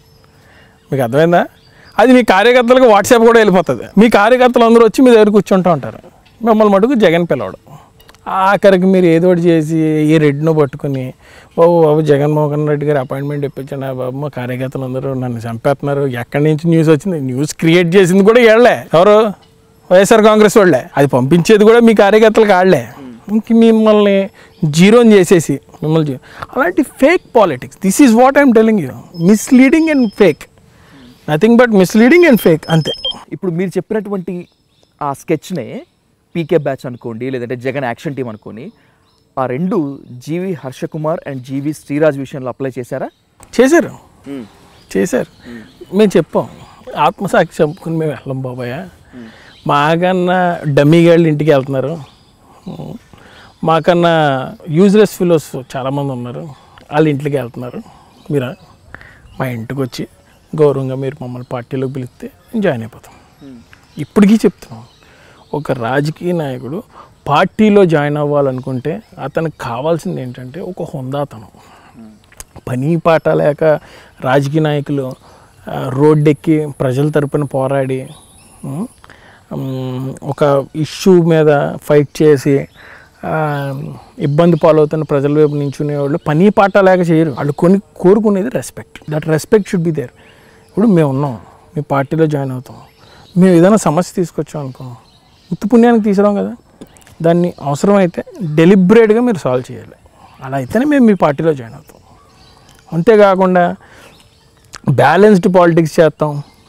మీకు అర్థమైందా? అది మీ కార్యకర్తలకు వాట్సాప్ కూడా వెళ్ళిపోతుంది. మీ కార్యకర్తలు అందరూ వచ్చి మీ దగ్గర కూర్చుంటూ ఉంటారు, మిమ్మల్ని మటుకు జగన్ పిలవడం. ఆఖరికి మీరు ఏదో ఒకటి చేసి ఏ రెడ్డినో పట్టుకుని బాబు బాబు జగన్మోహన్ రెడ్డి గారు అపాయింట్మెంట్ ఇప్పించండి బాబు, మా కార్యకర్తలు అందరూ నన్ను చంపేస్తున్నారు, ఎక్కడి నుంచి న్యూస్ వచ్చింది, న్యూస్ క్రియేట్ చేసింది కూడా ఏళ్లే, ఎవరు వైఎస్ఆర్ కాంగ్రెస్ వాళ్ళే, అది పంపించేది కూడా మీ కార్యకర్తలకు ఆళ్లే. ఇంక మిమ్మల్ని జీరోని చేసేసి మిమ్మల్ని జీరో అలాంటి fake politics. This is what I'm telling you, misleading and fake, nothing but misleading and fake అంతే. ఇప్పుడు మీరు చెప్పినటువంటి ఆ స్కెచ్నే పీకే బ్యాచ్ అనుకోండి, లేదంటే జగన్ యాక్షన్ టీం అనుకోండి, ఆ రెండు జీవి హర్షకుమార్ అండ్ జీవి శ్రీరాజ్ విషయంలో అప్లై చేశారా? చేశారు చేశారు మేము చెప్పాం, ఆత్మసాక్షి చంపుకుని మేము వెళ్ళాం బాబాయ్, మాకన్నా డమ్మీ గాళ్ళు ఇంటికి వెళ్తున్నారు, మాకన్నా యూజ్లెస్ ఫిలోస్ చాలామంది ఉన్నారు, వాళ్ళ ఇంటికి వెళ్తున్నారు, మీరు మా ఇంటికి వచ్చి గౌరవంగా మీరు మమ్మల్ని పార్టీలోకి పిలిస్తే జాయిన్ అయిపోతాం. ఇప్పటికీ చెప్తున్నాం, ఒక రాజకీయ నాయకుడు పార్టీలో జాయిన్ అవ్వాలనుకుంటే అతనికి కావాల్సింది ఏంటంటే ఒక హుందాతనం. పని పాట లేక రాజకీయ నాయకులు రోడ్డెక్కి ప్రజల తరపున పోరాడి ఒక ఇష్యూ మీద ఫైట్ చేసి ఇబ్బంది పాలవుతున్న ప్రజల వైపు నించునే వాళ్ళు పని పాట లేక చేయరు. వాళ్ళు కొన్ని కోరుకునేది respect. That respect should be there. ఇప్పుడు మేము ఉన్నాం, మీ పార్టీలో జాయిన్ అవుతాం, మేము ఏదైనా సమస్య తీసుకొచ్చాం అనుకో, ఉత్తి పుణ్యానికి తీసుకురాం కదా, దాన్ని అవసరమైతే డెలిబరేట్గా మీరు సాల్వ్ చేయాలి. అలా అయితేనే మేము మీ పార్టీలో జాయిన్ అవుతాం. అంతేకాకుండా బ్యాలెన్స్డ్ పాలిటిక్స్ చేస్తాం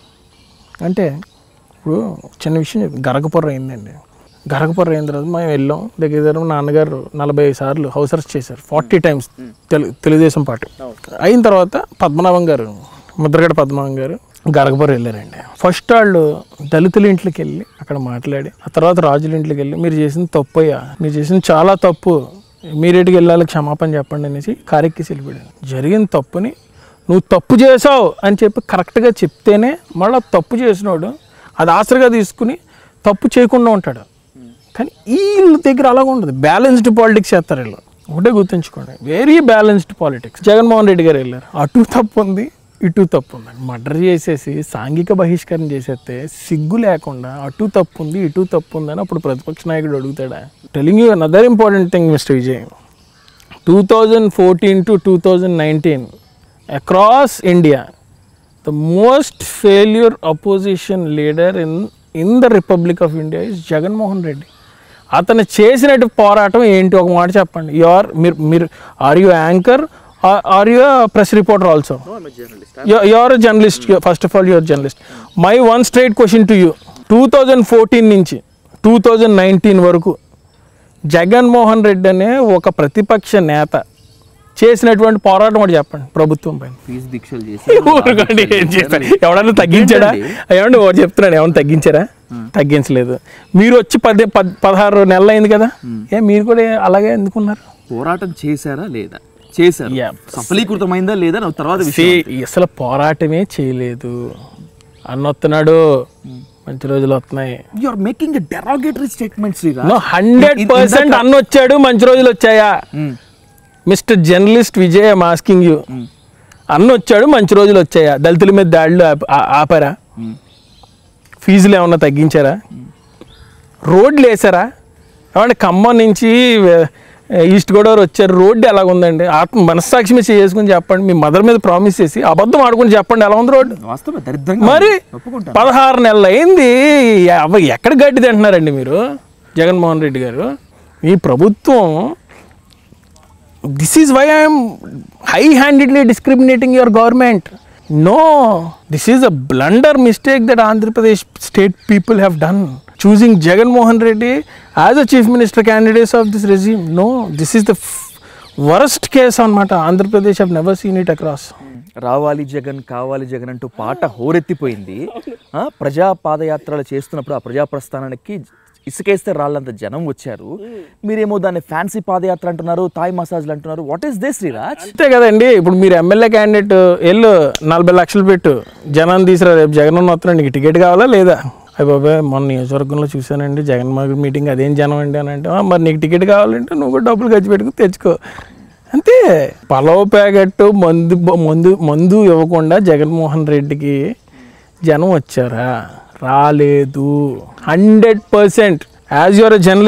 అంటే, ఇప్పుడు చిన్న విషయం చెప్పి గరగపొర్ర అయిందండి. గరగపొర్ర అయిన తర్వాత మేము వెళ్ళాం, దగ్గర దగ్గర నాన్నగారు నలభై సార్లు హౌస్ అరెస్ట్ చేశారు, ఫార్టీ టైమ్స్ తెలు తెలుగుదేశం పార్టీ. అయిన తర్వాత పద్మనాభం గారు, ముద్రగడ పద్మనాభం గారు గరగపొర్ర వెళ్ళారండి. ఫస్ట్ వాళ్ళు దళితుల ఇంట్లోకి వెళ్ళి అక్కడ మాట్లాడి, ఆ తర్వాత రాజుల ఇంట్లోకి వెళ్ళి మీరు చేసింది తప్పు అయ్యా, మీరు చేసింది చాలా తప్పు, మీరేటికి వెళ్ళాలి, క్షమాపణ చెప్పండి అనేసి కారెక్కి వెళ్ళిపోయాడు. జరిగిన తప్పుని నువ్వు తప్పు చేసావు అని చెప్పి కరెక్ట్గా చెప్తేనే మళ్ళీ తప్పు చేసినోడు అది ఆసరిగా తీసుకుని తప్పు చేయకుండా ఉంటాడు. కానీ వీళ్ళ దగ్గర అలాగ ఉండదు, బ్యాలెన్స్డ్ పాలిటిక్స్ చేస్తారు వీళ్ళు. ఒకటే గుర్తుంచుకోండి, very balanced politics. Jaganmohan Reddy గారు వెళ్ళారు, అటు తప్పు ఉంది ఇటు తప్పు ఉంది, మర్డర్ చేసేసి సాంఘిక బహిష్కరణ చేసేస్తే సిగ్గు లేకుండా అటు తప్పు ఉంది ఇటు తప్పు ఉంది అని అప్పుడు ప్రతిపక్ష నాయకుడు అడుగుతాడా? Telling you another important thing mister Vijay, two thousand fourteen to two thousand nineteen across India, the most failure opposition leader in in the Republic of India is Jagan Mohan Reddy. అతను చేసినట్టు పోరాటం ఏంటి ఒక మాట చెప్పండి. యు ఆర్ మీరు మీరు are you anchor are you press reporter also? You are journalist. First of all you are journalist. My one straight question to you, two thousand fourteen నుంచి టూ థౌజండ్ నైన్టీన్ వరకు జగన్మోహన్ రెడ్డి అనే ఒక ప్రతిపక్ష నేత చేసినటువంటి పోరాటం ఒకటి చెప్పండి ప్రభుత్వం పైన. ఫీజు దీక్షలు చేసి ఏం చేస్తారు? ఎవడన్నా తగ్గించాడా? ఏమండి ఒకటి చెప్తున్నాడు, ఏమన్నా తగ్గించారా? తగ్గించలేదు. మీరు వచ్చి పది పదహారు నెలలు అయింది కదా, ఏ మీరు కూడా అలాగే ఎందుకున్నారు? పోరాటం చేశారా లేదా? చేశారు. సఫలీకృతమైందా లేదా తర్వాత అసలు పోరాటమే చేయలేదు అన్నొస్తున్నాడు. మంచి రోజులు వస్తున్నాయి. You are making a derogatory statement Sriraj. Hundred percent అన్నొచ్చాడు, మంచి రోజులు వచ్చాయా? Mister journalist Vijay I'm asking you, అన్న వచ్చాడు మంచి రోజులు వచ్చాయా? దళితుల మీద దాడులు ఆపారా? ఫీజులు ఏమన్నా తగ్గించారా? రోడ్లు వేసారా? ఏమంటే ఖమ్మం నుంచి ఈస్ట్ గోదావరి వచ్చారు, రోడ్డు ఎలాగ ఉందండి? ఆత్మ మనస్సాక్షి మీద చేసుకుని చెప్పండి. మీ మదర్ మీద ప్రామిస్ చేసి అబద్ధం ఆడుకుని చెప్పండి ఎలా ఉంది రోడ్డు? మరి పదహారు నెలలు అయింది, ఎక్కడ గడ్డి తింటున్నారండి మీరు జగన్మోహన్ రెడ్డి గారు? మీ ప్రభుత్వం. This is why I am high-handedly discriminating your government. No, this is a blunder mistake that Andhra Pradesh state people have done, choosing Jagan Mohan Reddy as a chief minister candidate of this regime. No, this is the worst case on Mata. Andhra Pradesh have never seen it across. రావాలి జగన్ కావాలి జగన్ అంటూ పాట హోరెత్తిపోయింది. ప్రజా పాదయాత్రలు చేస్తున్నప్పుడు ఆ ప్రజా ప్రస్థానానికి ఇసుకేస్తే రాళ్ళంత జనం వచ్చారు, మీరేమో దాన్ని ఫ్యాన్సీ పాదయాత్ర అంటున్నారు, థాయ్ మసాజ్లు అంటున్నారు. What is this Sriraj? అంతే కదండి. ఇప్పుడు మీరు ఎమ్మెల్యే క్యాండిడేట్ వెళ్ళు, నలభై లక్షలు పెట్టు, జనాన్ని తీసిరా, రేపు జగన్ వస్తున్నాడు, నీకు టికెట్ కావాలా లేదా? అయ్యి బాబాయ్ మొన్న నియోజకవర్గంలో చూశానండి జగన్ మీటింగ్, అదేం జనం అండి అని అంటే, మరి నీకు టికెట్ కావాలంటే నువ్వు కూడా డబ్బులు ఖర్చు పెట్టుకుని తెచ్చుకో అంతే. పలవ ప్యాకెట్ మందు మందు మందు ఇవ్వకుండా జగన్మోహన్ రెడ్డికి జనం వచ్చారా? రాలేదు. Hundred percent. As you're a journalist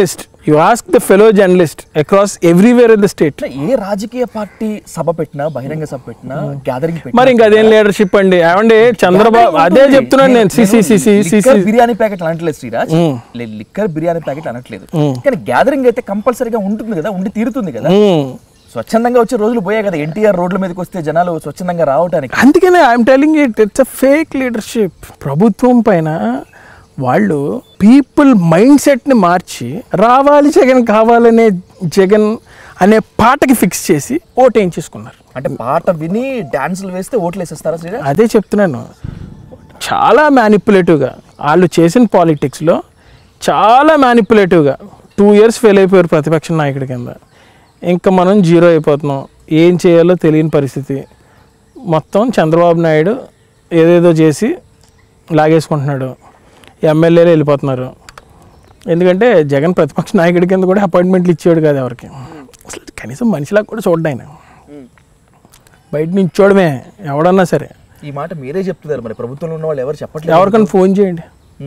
you ask the fellow journalist across everywhere in the state. ఏ రాజకీయ పార్టీ సభ పెట్టినా, బహిరంగ సభ పెట్టినా, గ్యాదరింగ్ పెట్టినా మరి ఇంకా అదేం లీడర్షిప్ అండి? ఏమండి చంద్రబాబు అదే చెప్తున్నాను నేను. లిక్కర్ బిర్యానీ ప్యాకెట్ అనట్లేదు శ్రీరాజ్, లిక్కర్ బిర్యానీ ప్యాకెట్ అనట్లేదు, కానీ గ్యాదరింగ్ అయితే కంపల్సరీగా ఉంటుంది కదా, ఉండి తీరుతుంది కదా. స్వచ్ఛందంగా వచ్చే రోజులు పోయాయి కదా, ఎన్టీఆర్ రోడ్ల మీదకి వస్తే జనాలు స్వచ్ఛందంగా రావడానికి. అందుకనే I'm telling it, it's a fake leadership. ప్రభుత్వం పైన వాళ్ళు పీపుల్ మైండ్ సెట్ని మార్చి రావాలి జగన్, కావాలనే జగన్ అనే పాటకి ఫిక్స్ చేసి ఓటు ఏం చేసుకున్నారు. అంటే పాట విని డాన్సులు వేస్తే ఓట్లు వేసేస్తారా శ్రీరాజ్? అదే చెప్తున్నాను, చాలా మ్యానిపులేటివ్గా వాళ్ళు చేసిన పాలిటిక్స్లో చాలా మ్యానిపులేటివ్గా టూ ఇయర్స్ ఫెయిల్ అయిపోయారు ప్రతిపక్ష నాయకుడి కింద. ఇంకా మనం జీరో అయిపోతున్నాం, ఏం చేయాలో తెలియని పరిస్థితి. మొత్తం చంద్రబాబు నాయుడు ఏదేదో చేసి లాగేసుకుంటున్నాడు, ఎమ్మెల్యేలు వెళ్ళిపోతున్నారు. ఎందుకంటే జగన్ ప్రతిపక్ష నాయకుడి కింద కూడా అపాయింట్మెంట్లు ఇచ్చేవాడు కాదు ఎవరికి, అసలు కనీసం మనిషిలా కూడా చూడ్డా ఆయన, బయట నుంచి చూడమే ఎవడన్నా సరే. ఈ మాట మీరే చెప్తున్నారు, మరి ప్రభుత్వంలో ఉన్న వాళ్ళు ఎవరు చెప్పట్లేదు. ఎవరికైనా ఫోన్ చేయండి,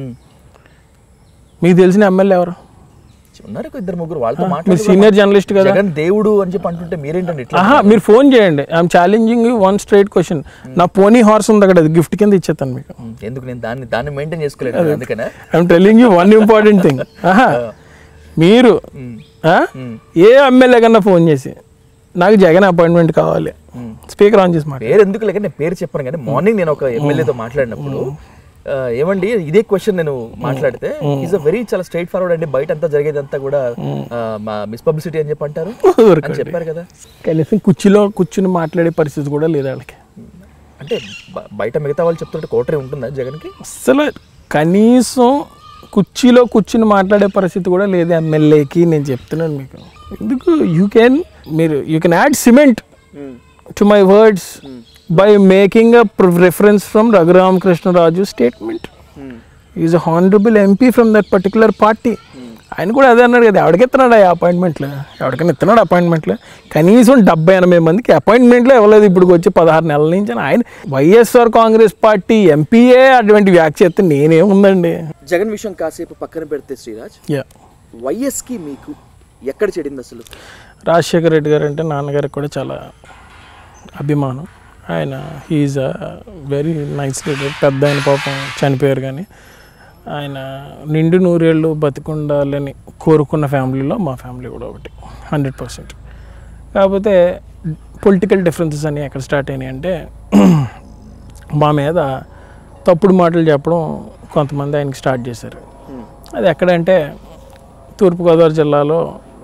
మీకు తెలిసిన ఎమ్మెల్యే ఎవరు ఉన్నారు? ఇద్దరు ముగ్గురు, వాళ్ళతో మీరు సీనియర్ జర్నలిస్ట్ కదా, జగన్ దేవుడు అని చెప్పి అంటుంటే మీరేంటండి ఇట్లా? ఆహా, మీరు ఫోన్ చేయండి. I'm challenging you one straight question. నా పోనీ హార్స్ ఉంది అక్కడ, అది గిఫ్ట్ కింద ఇచ్చేస్తాను మీకు. ఎందుకు నేను దాన్ని దాన్ని మెయింటైన్ చేసుకోలేదు, అందుకనే I'm telling you one important thing. ఆహా, మీరు ఏ ఎమ్మెల్యే కన్నా ఫోన్ చేసి నాకు జగన్ అపాయింట్మెంట్ కావాలి, స్పీకర్ ఆన్ చేసి మాట. పేరు ఎందుకు లేక నేను పేరు చెప్పాను, కానీ మార్నింగ్ నేను ఒక ఎమ్మెల్యేతో మాట్లాడినప్పుడు ఏమండి ఇదే క్వశ్చన్ నేను మాట్లాడితే, ఈజ్ అ వెరీ చాలా స్ట్రైట్ ఫార్వర్డ్ అండి, బయట అంతా జరిగేదంతా కూడా మిస్ పబ్లిసిటీ అని చెప్పి అంటారు అని చెప్పారు కదా. కనీసం కుర్చీలో కూర్చుని మాట్లాడే పరిస్థితి కూడా లేదు వాళ్ళకి. అంటే బయట మిగతా వాళ్ళు చెప్తుంటే కోటరీ ఉంటుందా జగన్కి? అసలు కనీసం కుర్చీలో కూర్చుని మాట్లాడే పరిస్థితి కూడా లేదు ఎమ్మెల్యేకి. నేను చెప్తున్నాను మీకు, ఎందుకు యూ కెన్ మీరు you can add cement to my words by making a reference from Raghuram Krishnaraju statement. Hmm. He is a honorable M P from that particular party. ఆయన కూడా అదే అన్నాడు కదా, ఎవరికి ఇస్తున్నాడు ఆ అపాయింట్మెంట్లు, ఎవరికైనా ఇస్తున్నాడు అపాయింట్మెంట్లు? కనీసం డెబ్బై ఎనభై మందికి అపాయింట్మెంట్లు ఇవ్వలేదు ఇప్పుడు వచ్చి పదహారు నెలల నుంచి. ఆయన వైఎస్ఆర్ కాంగ్రెస్ పార్టీ ఎంపీఏ అటువంటి వ్యాఖ్య చేస్తే నేనేముందండి. జగన్ విషయం కాసేపు పక్కన పెడితే శ్రీరాజ్, వైఎస్కి మీకు ఎక్కడ చెడింది అసలు? రాజశేఖర రెడ్డి గారు అంటే నాన్నగారికి కూడా చాలా అభిమానం. ఆయన he is a very nice leader. పెద్ద ఆయన పాపం చనిపోయారు, కానీ ఆయన నిండు నూరేళ్ళు బతికుండాలని కోరుకున్న ఫ్యామిలీలో మా ఫ్యామిలీ కూడా ఒకటి, హండ్రెడ్ పర్సెంట్. కాకపోతే పొలిటికల్ డిఫరెన్సెస్ అన్నీ ఎక్కడ స్టార్ట్ అయినాయి అంటే, మా మీద తప్పుడు మాటలు చెప్పడం కొంతమంది ఆయనకి స్టార్ట్ చేశారు. అది ఎక్కడంటే తూర్పుగోదావరి జిల్లాలో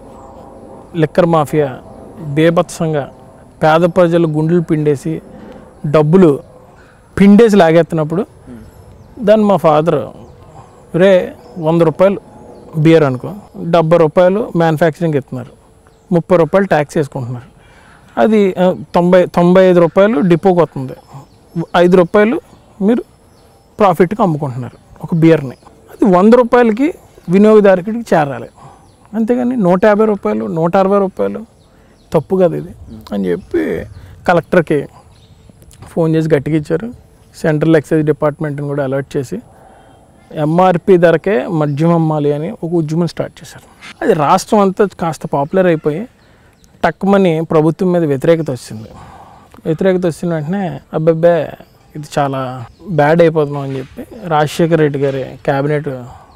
లిక్కర్ మాఫియా బేభత్సంగా పేద ప్రజలు గుండెలు పిండేసి డబ్బులు పిండేసి లాగేస్తున్నప్పుడు దాన్ని మా ఫాదర్, రే వంద రూపాయలు బియర్ అనుకో, డెబ్బై రూపాయలు మ్యానుఫ్యాక్చరింగ్ ఇస్తున్నారు, ముప్పై రూపాయలు ట్యాక్స్ వేసుకుంటున్నారు. అది తొంభై తొంభై ఐదు రూపాయలు డిపోకి వస్తుంది, ఐదు రూపాయలు మీరు ప్రాఫిట్కి అమ్ముకుంటున్నారు ఒక బియర్ని. అది వంద రూపాయలకి వినియోగదారుడికి చేరాలి, అంతేగాని నూట యాభై రూపాయలు నూట అరవై రూపాయలు తప్పు కదా ఇది అని చెప్పి కలెక్టర్కి ఫోన్ చేసి గట్టిగా ఇచ్చారు. సెంట్రల్ ఎక్సైజ్ డిపార్ట్మెంట్ని కూడా అలర్ట్ చేసి ఎంఆర్పి ధరకే మద్యం అమ్మాలి అని ఒక ఉద్యమం స్టార్ట్ చేశారు. అది రాష్ట్రం అంతా కాస్త పాపులర్ అయిపోయి టక్కుమని ప్రభుత్వం మీద వ్యతిరేకత వచ్చింది. వ్యతిరేకత వచ్చిన వెంటనే అబ్బాబ్బే ఇది చాలా బ్యాడ్ అయిపోతున్నాం అని చెప్పి రాజశేఖర రెడ్డి గారి క్యాబినెట్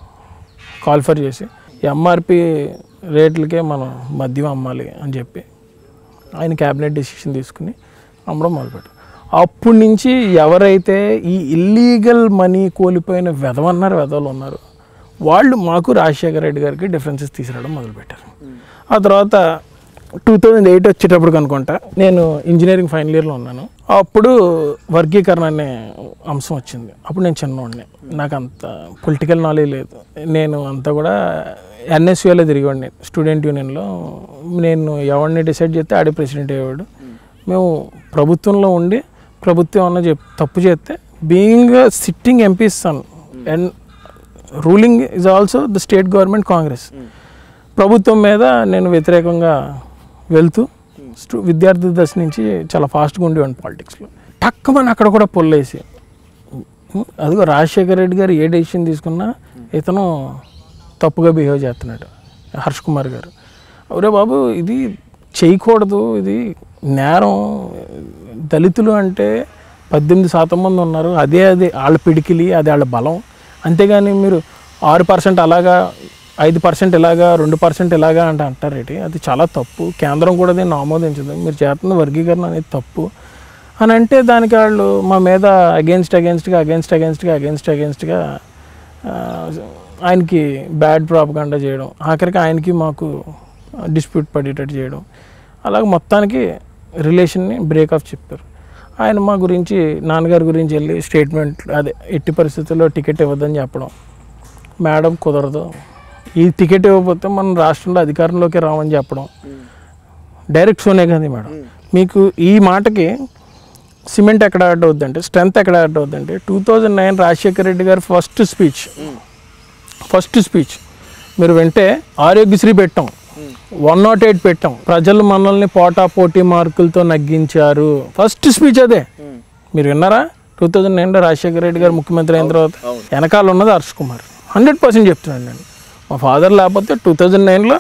కాల్ఫర్ చేసి ఎంఆర్పి రేట్లకే మనం మద్యం అమ్మాలి అని చెప్పి ఆయన క్యాబినెట్ డెసిషన్ తీసుకుని అమ్మడం మొదలుపెట్టారు. అప్పటి నుంచి ఎవరైతే ఈ ఇల్లీగల్ మనీ కోల్పోయిన వెధవన్నారు వెధవలు ఉన్నారు వాళ్ళు మాకు రాజశేఖర రెడ్డి గారికి డిఫరెన్సెస్ తీసుకురావడం మొదలుపెట్టారు. ఆ తర్వాత టూ థౌజండ్ ఎయిట్ వచ్చేటప్పుడు అనుకుంటా నేను ఇంజనీరింగ్ ఫైనల్ ఇయర్లో ఉన్నాను. అప్పుడు వర్గీకరణ అనే అంశం వచ్చింది. అప్పుడు నేను చిన్నవాడిని, నాకు అంత పొలిటికల్ నాలెడ్జ్ లేదు. నేను అంతా కూడా ఎన్ఎస్యూలో తిరిగేవాడిని స్టూడెంట్ యూనియన్లో. నేను ఎవరిని డిసైడ్ చేస్తే ఆడే ప్రెసిడెంట్ అయ్యేవాడు. మేము ప్రభుత్వంలో ఉండి ప్రభుత్వం అన్న చెప్ తప్పు చేస్తే being sitting MP's son and ruling is also the state government Congress, ప్రభుత్వం మీద నేను వ్యతిరేకంగా వెళ్తూ విద్యార్థి దశ నుంచి చాలా ఫాస్ట్గా ఉండేవాడిని పాలిటిక్స్లో. టక్కుమని అక్కడ కూడా పొల్లేసి అదిగో రాజశేఖర రెడ్డి గారు ఏ డెసిషన్ తీసుకున్నా ఇతను తప్పుగా బిహేవ్ చేస్తున్నాడు, హర్ష్ కుమార్ గారు. ఒరే బాబు ఇది చేయకూడదు, ఇది నేరం. దళితులు అంటే పద్దెనిమిది శాతం మంది ఉన్నారు, అదే అదే వాళ్ళ పిడికిలి, అది వాళ్ళ బలం. అంతేగాని మీరు ఆరు పర్సెంట్ అలాగా, ఐదు పర్సెంట్ ఇలాగా, రెండు పర్సెంట్ ఇలాగా అంటే అంటారేంటి? అది చాలా తప్పు. కేంద్రం కూడా దీన్ని ఆమోదించదు. మీరు చేస్తున్న వర్గీకరణ అనేది తప్పు అని అంటే దానికి వాళ్ళు మా మీద అగేన్స్ట్ అగేన్స్ట్గా అగేన్స్ట్ అగేన్స్ట్గా అగేన్స్ట్ అగేన్స్ట్గా ఆయనకి బ్యాడ్ ప్రాపగాండా చేయడం, ఆఖరికి ఆయనకి మాకు డిస్ప్యూట్ పడేటట్టు చేయడం, అలాగే మొత్తానికి రిలేషన్ని బ్రేక్ ఆఫ్ చెప్పారు. ఆయన మా గురించి నాన్నగారి గురించి వెళ్ళి స్టేట్మెంట్, అదే ఎట్టి పరిస్థితుల్లో టికెట్ ఇవ్వద్దని చెప్పడం, మేడం కుదరదు, ఈ టికెట్ ఇవ్వకపోతే మనం రాష్ట్రంలో అధికారంలోకి రామని చెప్పడం, డైరెక్ట్ సోనియా గాంధీ మేడం. మీకు ఈ మాటకి సిమెంట్ ఎక్కడ యాడ్ అవుద్దంటే, స్ట్రెంత్ ఎక్కడ యాడ్ అవుద్దంటే, two thousand nine Rajasekhara Reddy గారు ఫస్ట్ స్పీచ్ ఫస్ట్ స్పీచ్ మీరు వింటే, ఆరోగ్యశ్రీ పెట్టాం, వన్ నాట్ ఎయిట్ పెట్టాం, ప్రజలు మనల్ని పోటా పోటీ మార్కులతో నగ్గించారు. ఫస్ట్ స్పీచ్ అదే. మీరు విన్నారా? టూ థౌజండ్ నైన్లో రాజశేఖర రెడ్డి గారు ముఖ్యమంత్రి అయిన తర్వాత వెనకాల ఉన్నది హర్ష్ కుమార్. హండ్రెడ్ పర్సెంట్ చెప్తున్నాను నేను. మా ఫాదర్ లేకపోతే టూ థౌజండ్ నైన్లో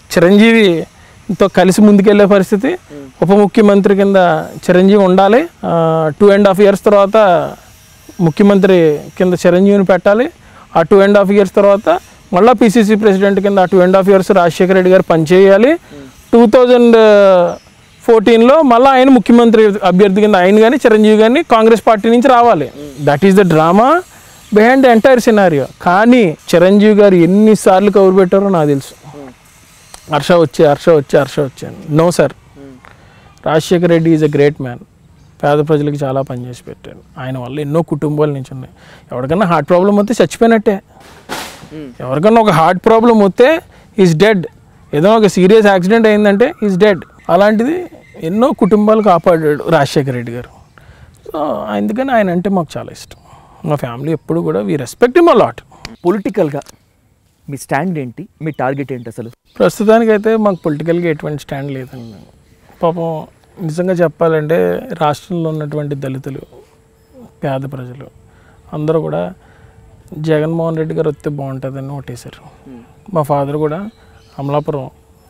చిరంజీవితో కలిసి ముందుకెళ్ళే పరిస్థితి, ఉప ముఖ్యమంత్రి కింద చిరంజీవి ఉండాలి, టూ అండ్ హాఫ్ ఇయర్స్ తర్వాత ముఖ్యమంత్రి కింద చిరంజీవిని పెట్టాలి, ఆ టూ అండ్ హాఫ్ ఇయర్స్ తర్వాత మళ్ళీ పీసీసీ ప్రెసిడెంట్ కింద ఆ two and half years Rajasekhara Reddy గారు పనిచేయాలి, టూ థౌజండ్ ఫోర్టీన్లో మళ్ళీ ఆయన ముఖ్యమంత్రి అభ్యర్థి కింద ఆయన కానీ చిరంజీవి కానీ కాంగ్రెస్ పార్టీ నుంచి రావాలి. That is the drama behind the entire scenario. కానీ చిరంజీవి గారు ఎన్నిసార్లు కవర్ పెట్టారో నాకు తెలుసు. హర్ష వచ్చే హర్ష వచ్చే హర్ష వచ్చాను. No sir, Rajasekhara Reddy is a great man. పేద ప్రజలకు చాలా పనిచేసి పెట్టారు. ఆయన వల్ల ఎన్నో కుటుంబాల నుంచి ఉన్నాయి. ఎవరికన్నా హార్ట్ ప్రాబ్లం వస్తే చచ్చిపోయినట్టే. ఎవరికన్నా ఒక హార్ట్ ప్రాబ్లం వస్తే ఈజ్ డెడ్. ఏదో ఒక సీరియస్ యాక్సిడెంట్ అయిందంటే ఈజ్ డెడ్. అలాంటిది ఎన్నో కుటుంబాలు కాపాడాడు రాజశేఖర రెడ్డి గారు. సో అందుకని ఆయన అంటే మాకు చాలా ఇష్టం. మా ఫ్యామిలీ ఎప్పుడు కూడా we respect him a lot. పొలిటికల్గా మీ స్టాండ్ ఏంటి, మీ టార్గెట్ ఏంటి అసలు? ప్రస్తుతానికైతే మాకు పొలిటికల్గా ఎటువంటి స్టాండ్ లేదండి. పాపం నిజంగా చెప్పాలంటే రాష్ట్రంలో ఉన్నటువంటి దళితులు, పేద ప్రజలు అందరూ కూడా జగన్మోహన్ రెడ్డి గారు వస్తే బాగుంటుందని ఓటేశారు. మా ఫాదర్ కూడా అమలాపురం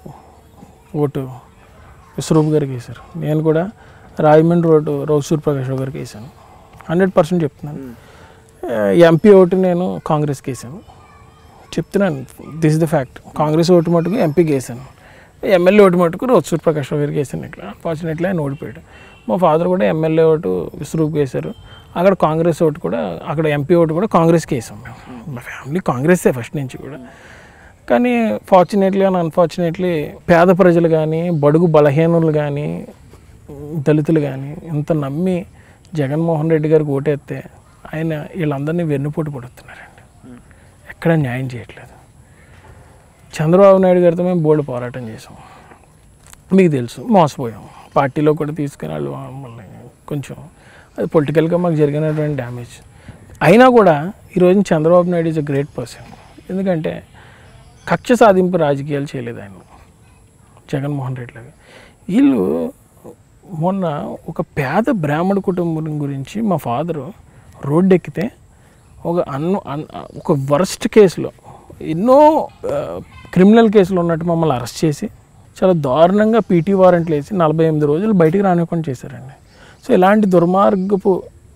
ఓటు విశ్వరూప్ గారికి వేశారు. నేను కూడా రాజమండ్రి రోడ్డు రౌసూర్ ప్రకాష్ గారికి వేసాను. హండ్రెడ్ పర్సెంట్ చెప్తున్నాను. ఎంపీ ఓటు నేను కాంగ్రెస్కి వేసాను. చెప్తున్నాను, this is the fact. Congress vote మటుకు ఎంపీకి వేసాను. ఎమ్మెల్యే ఓటు మటుకు రౌసూర్ ప్రకాష్ గారికి వేసాను. ఇక్కడ అన్ఫార్చునేట్లీ ఆయన ఓడిపోయాడు. మా ఫాదర్ కూడా ఎమ్మెల్యే ఓటు విశ్వరూప్కి వేశారు. అక్కడ కాంగ్రెస్ ఓటు కూడా, అక్కడ ఎంపీ ఓటు కూడా కాంగ్రెస్కి వేసాం మేము. మా ఫ్యామిలీ కాంగ్రెస్సే ఫస్ట్ నుంచి కూడా. కానీ ఫార్చునేట్లీ అండ్ అన్ఫార్చునేట్లీ పేద ప్రజలు కానీ, బడుగు బలహీనులు కానీ, దళితులు కానీ ఇంత నమ్మి జగన్మోహన్ రెడ్డి గారికి ఓటేస్తే ఆయన వీళ్ళందరినీ వెన్నుపోటు పడుతున్నారండి. ఎక్కడ న్యాయం చేయట్లేదు. చంద్రబాబు నాయుడు గారితో మేము బోర్డు పోరాటం చేసాం. మీకు తెలుసు, మోసపోయాం. పార్టీలో కూడా తీసుకుని వాళ్ళు మమ్మల్ని కొంచెం, అది పొలిటికల్గా మాకు జరిగినటువంటి డ్యామేజ్. అయినా కూడా ఈరోజు Chandrababu Naidu is a great person. ఎందుకంటే కక్ష సాధింపు రాజకీయాలు చేయలేదు ఆయన, జగన్మోహన్ రెడ్డి లాగా. వీళ్ళు మొన్న ఒక పేద బ్రాహ్మణ కుటుంబం గురించి మా ఫాదరు రోడ్డు ఎక్కితే ఒక అన్ ఒక వర్స్ట్ కేసులో, ఎన్నో క్రిమినల్ కేసులు ఉన్నట్టు మమ్మల్ని అరెస్ట్ చేసి చాలా దారుణంగా పీటీ వారెంట్లు వేసి నలభై ఎనిమిది రోజులు బయటికి రానివ్వకుండా చేశారండి. సో ఇలాంటి దుర్మార్గపు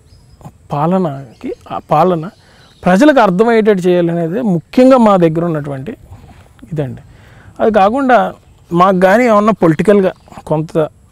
పాలనకి, ఆ పాలన ప్రజలకు అర్థమయ్యేటట్టు చేయాలనేది ముఖ్యంగా మా దగ్గర ఉన్నటువంటి ఇదండి. అది కాకుండా మాకు కానీ ఏమన్నా పొలిటికల్గా కొంత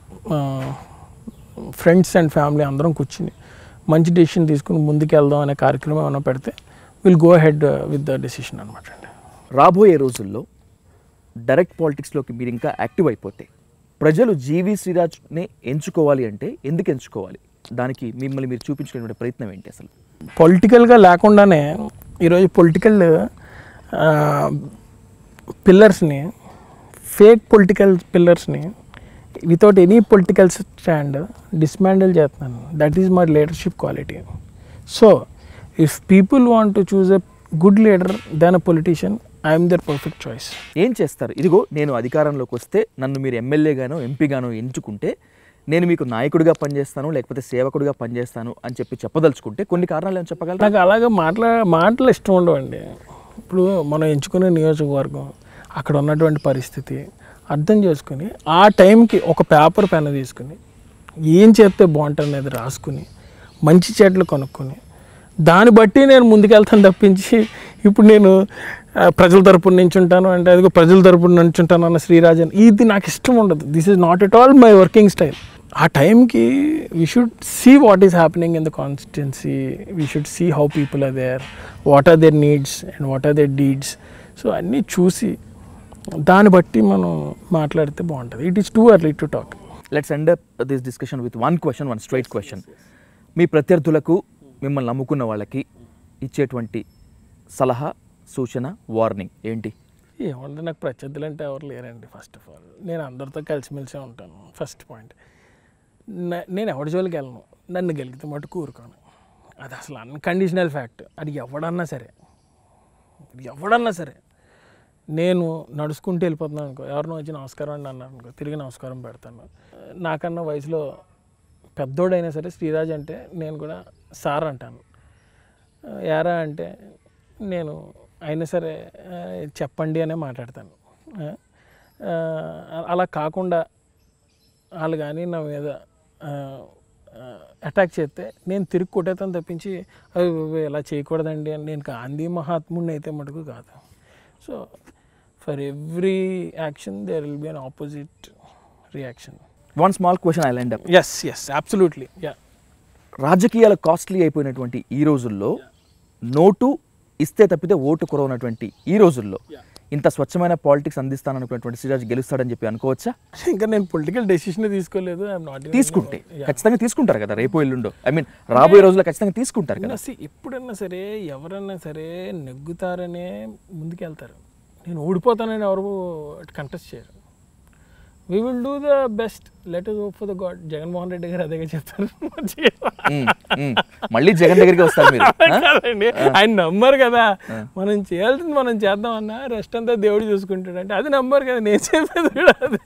ఫ్రెండ్స్ అండ్ ఫ్యామిలీ అందరం కూర్చుని మంచి డెసిషన్ తీసుకుని ముందుకు వెళ్దాం అనే కార్యక్రమం ఏమైనా పెడితే will go head with the decision అనమాట అండి. రాబోయే రోజుల్లో డైరెక్ట్ పాలిటిక్స్లోకి మీరు ఇంకా యాక్టివ్ అయిపోతే ప్రజలు జీవి శ్రీరాజ్ని ఎంచుకోవాలి అంటే ఎందుకు ఎంచుకోవాలి? దానికి మిమ్మల్ని మీరు చూపించుకునే ప్రయత్నం ఏంటి అసలు? పొలిటికల్గా లేకుండానే ఈరోజు పొలిటికల్ పిల్లర్స్ని, ఫేక్ పొలిటికల్ పిల్లర్స్ని without any political stand dismantle చేస్తున్నాను. That is my leadership quality. So if people want to choose a good leader then a politician, I'm the perfect choice. ఏం చేస్తారు? ఇదిగో నేను అధికారంలోకి వస్తే నన్ను మీరు ఎమ్మెల్యేగానో ఎంపీగానో ఎంచుకుంటే నేను మీకు నాయకుడిగా పనిచేస్తాను, లేకపోతే సేవకుడిగా పనిచేస్తాను అని చెప్పి చెప్పదలుచుకుంటే కొన్ని కారణాలు ఏమైనా చెప్పగలరా? నాకు అలాగే మాట్లా మాటలు ఇష్టం ఉండవండి. ఇప్పుడు మనం ఎంచుకునే నియోజకవర్గం అక్కడ ఉన్నటువంటి పరిస్థితి అర్థం చేసుకుని ఆ టైంకి ఒక పేపర్ పెన్ తీసుకుని ఏం చేస్తే బాగుంటుంది అనేది రాసుకుని మంచి చెట్లు కొనుక్కొని దాన్ని బట్టి నేను ముందుకెళ్తాను తప్పించి ఇప్పుడు నేను ప్రజల తరపున నుంచి ఉంటాను అంటే అదిగో ప్రజల తరపున నుంచి ఉంటాను అన్న శ్రీరాజన్ ఇది నాకు ఇష్టం ఉండదు. This is not at all my working style. ఆ టైంకి we should see what is happening in the constituency, we should see how people are there, what are their needs and what are their deeds. So అన్నీ చూసి దాన్ని బట్టి మనం మాట్లాడితే బాగుంటుంది. It is too early to talk. Let's end up this discussion with one question, one straight question. మీ ప్రత్యర్థులకు, మిమ్మల్ని నమ్ముకున్న వాళ్ళకి ఇచ్చేటువంటి సలహా, సూచన, వార్నింగ్ ఏంటి? ఏమంటే నాకు ప్రత్యర్థులు అంటే ఎవరు లేరండి. ఫస్ట్ ఆఫ్ ఆల్ నేను అందరితో కలిసిమెలిసే ఉంటాను. ఫస్ట్ పాయింట్, నేను ఎవరి జోలికి వెళ్ళను. నన్ను గెలిగితే మటు కూరుకోను. అది అసలు అన్కండిషనల్ ఫ్యాక్ట్. అది ఎవడన్నా సరే ఎవడన్నా సరే నేను నడుచుకుంటూ వెళ్ళిపోతున్నాను అనుకో, ఎవరినో వచ్చి నమస్కారం అండి అన్నారు అనుకో, తిరిగి నమస్కారం పెడతాను. నాకన్నా వయసులో పెద్దోడైనా సరే శ్రీరాజ్ అంటే నేను కూడా సార్ అంటాను. యారా అంటే నేను అయినా సరే చెప్పండి అనే మాట్లాడతాను. అలా కాకుండా వాళ్ళు కానీ నా మీద అటాక్ చేస్తే నేను తిరిగి కొట్టేతాను తప్పించి అవి ఇలా చేయకూడదండి అని నేను గాంధీ మహాత్ముడిని అయితే మటుకు కాదు. So for every action there will be an opposite reaction. One small question I lined up. Yes yes absolutely. Yeah, రాజకీయాలు కాస్ట్లీ అయిపోయినటువంటి ఈ రోజుల్లో, నోటు ఇస్తే తప్పితే ఓటు కొరవనటువంటి ఈ రోజుల్లో ఇంత స్వచ్ఛమైన పాలిటిక్స్ అందిస్తాననుకున్నటువంటి శ్రీరాజ్ గెలుస్తాడని చెప్పి అనుకోవచ్చా? ఇంకా నేను పొలిటికల్ డెసిషన్ తీసుకోలేదు. I'm not. తీసుకుంటే ఖచ్చితంగా తీసుకుంటారు కదా రేపు ఎల్లుండో, ఐ మీన్ రాబోయే రోజుల్లో ఖచ్చితంగా తీసుకుంటారు కదా. ఎప్పుడన్నా సరే ఎవరన్నా సరే నెగ్గుతారనే ముందుకెళ్తారు. నేను ఓడిపోతానని ఎవరు కంటెస్ట్ చేయరు. We will do the best, let us hope for the God. Jaganmohan Reddy గారు అదేగా చెప్తారు. మళ్ళీ జగన్ దగ్గరికి వస్తారు మీరు. ఆయన నమ్మరు కదా. మనం చేయాల్సింది మనం చేద్దాం అన్నా, రెస్ట్ అంతా దేవుడు చూసుకుంటాడు అంటే అది నమ్మరు కదా. నేను చెప్పేది కూడా అదే.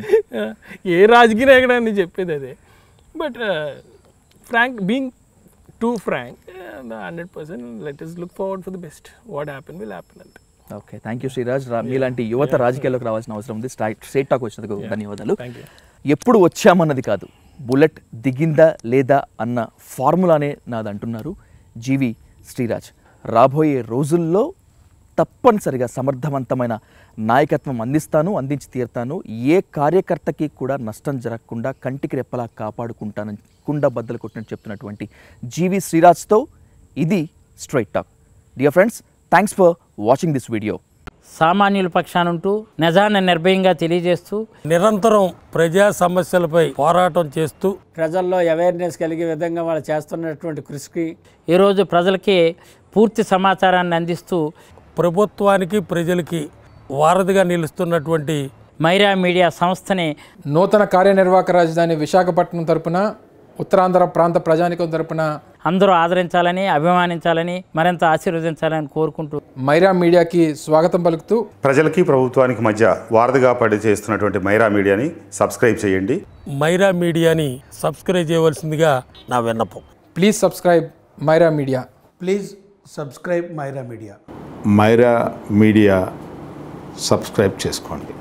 ఏ రాజకీయ నాయకుడు చెప్పేది అదే. But frank, being too frank, hundred percent let us look forward for the best. What happen will happen అంతే. Okay, thank you Sriraj. మీలాంటి యువత రాజకీయాల్లోకి రావాల్సిన అవసరం ఉంది. స్ట్రైట్ టాక్ వచ్చినందుకు ధన్యవాదాలు. ఎప్పుడు వచ్చామన్నది కాదు, బుల్లెట్ దిగిందా లేదా అన్న ఫార్ములానే నాది అంటున్నారు జీవి శ్రీరాజ్. రాబోయే రోజుల్లో తప్పనిసరిగా సమర్థవంతమైన నాయకత్వం అందిస్తాను, అందించి తీరుతాను. ఏ కార్యకర్తకి కూడా నష్టం జరగకుండా కంటికి రెప్పలా కాపాడుకుంటానని కుండ బద్దలు కొట్టినట్టు చెప్తున్నటువంటి జీవి శ్రీరాజ్తో ఇది straight talk. Dear friends, thanks for watching this video. సామాన్యుల పక్షానుంటూ నిజాన్ని నిర్భయంగా తెలియజేస్తూ నిరంతరం ప్రజా సమస్యలపై పోరాటం చేస్తూ ప్రజల్లో అవేర్నెస్ కలిగే విధంగా వాళ్ళు చేస్తున్నటువంటి కృషికి ఈరోజు ప్రజలకి పూర్తి సమాచారాన్ని అందిస్తూ ప్రభుత్వానికి ప్రజలకి వారధిగా నిలుస్తున్నటువంటి మైరా మీడియా సంస్థని నూతన కార్యనిర్వాహక రాజధాని విశాఖపట్నం తరపున, ఉత్తరాంధ్ర ప్రాంత ప్రజానికం తరపున అందరూ ఆదరించాలని, అభిమానించాలని, మరింత ఆశీర్వదించాలని కోరుకుంటూ మైరా మీడియాకి స్వాగతం పలుకుతూ ప్రజలకి ప్రభుత్వానికి మధ్య వారధిగా పడి చేస్తున్నటువంటి మైరా మీడియాని సబ్స్క్రైబ్ చేయండి. మైరా మీడియాని సబ్స్క్రైబ్ చేయవలసిందిగా నా విన్నపం. Please subscribe Myra Media. Please subscribe Myra Media. Myra Media subscribe చేసుకోండి.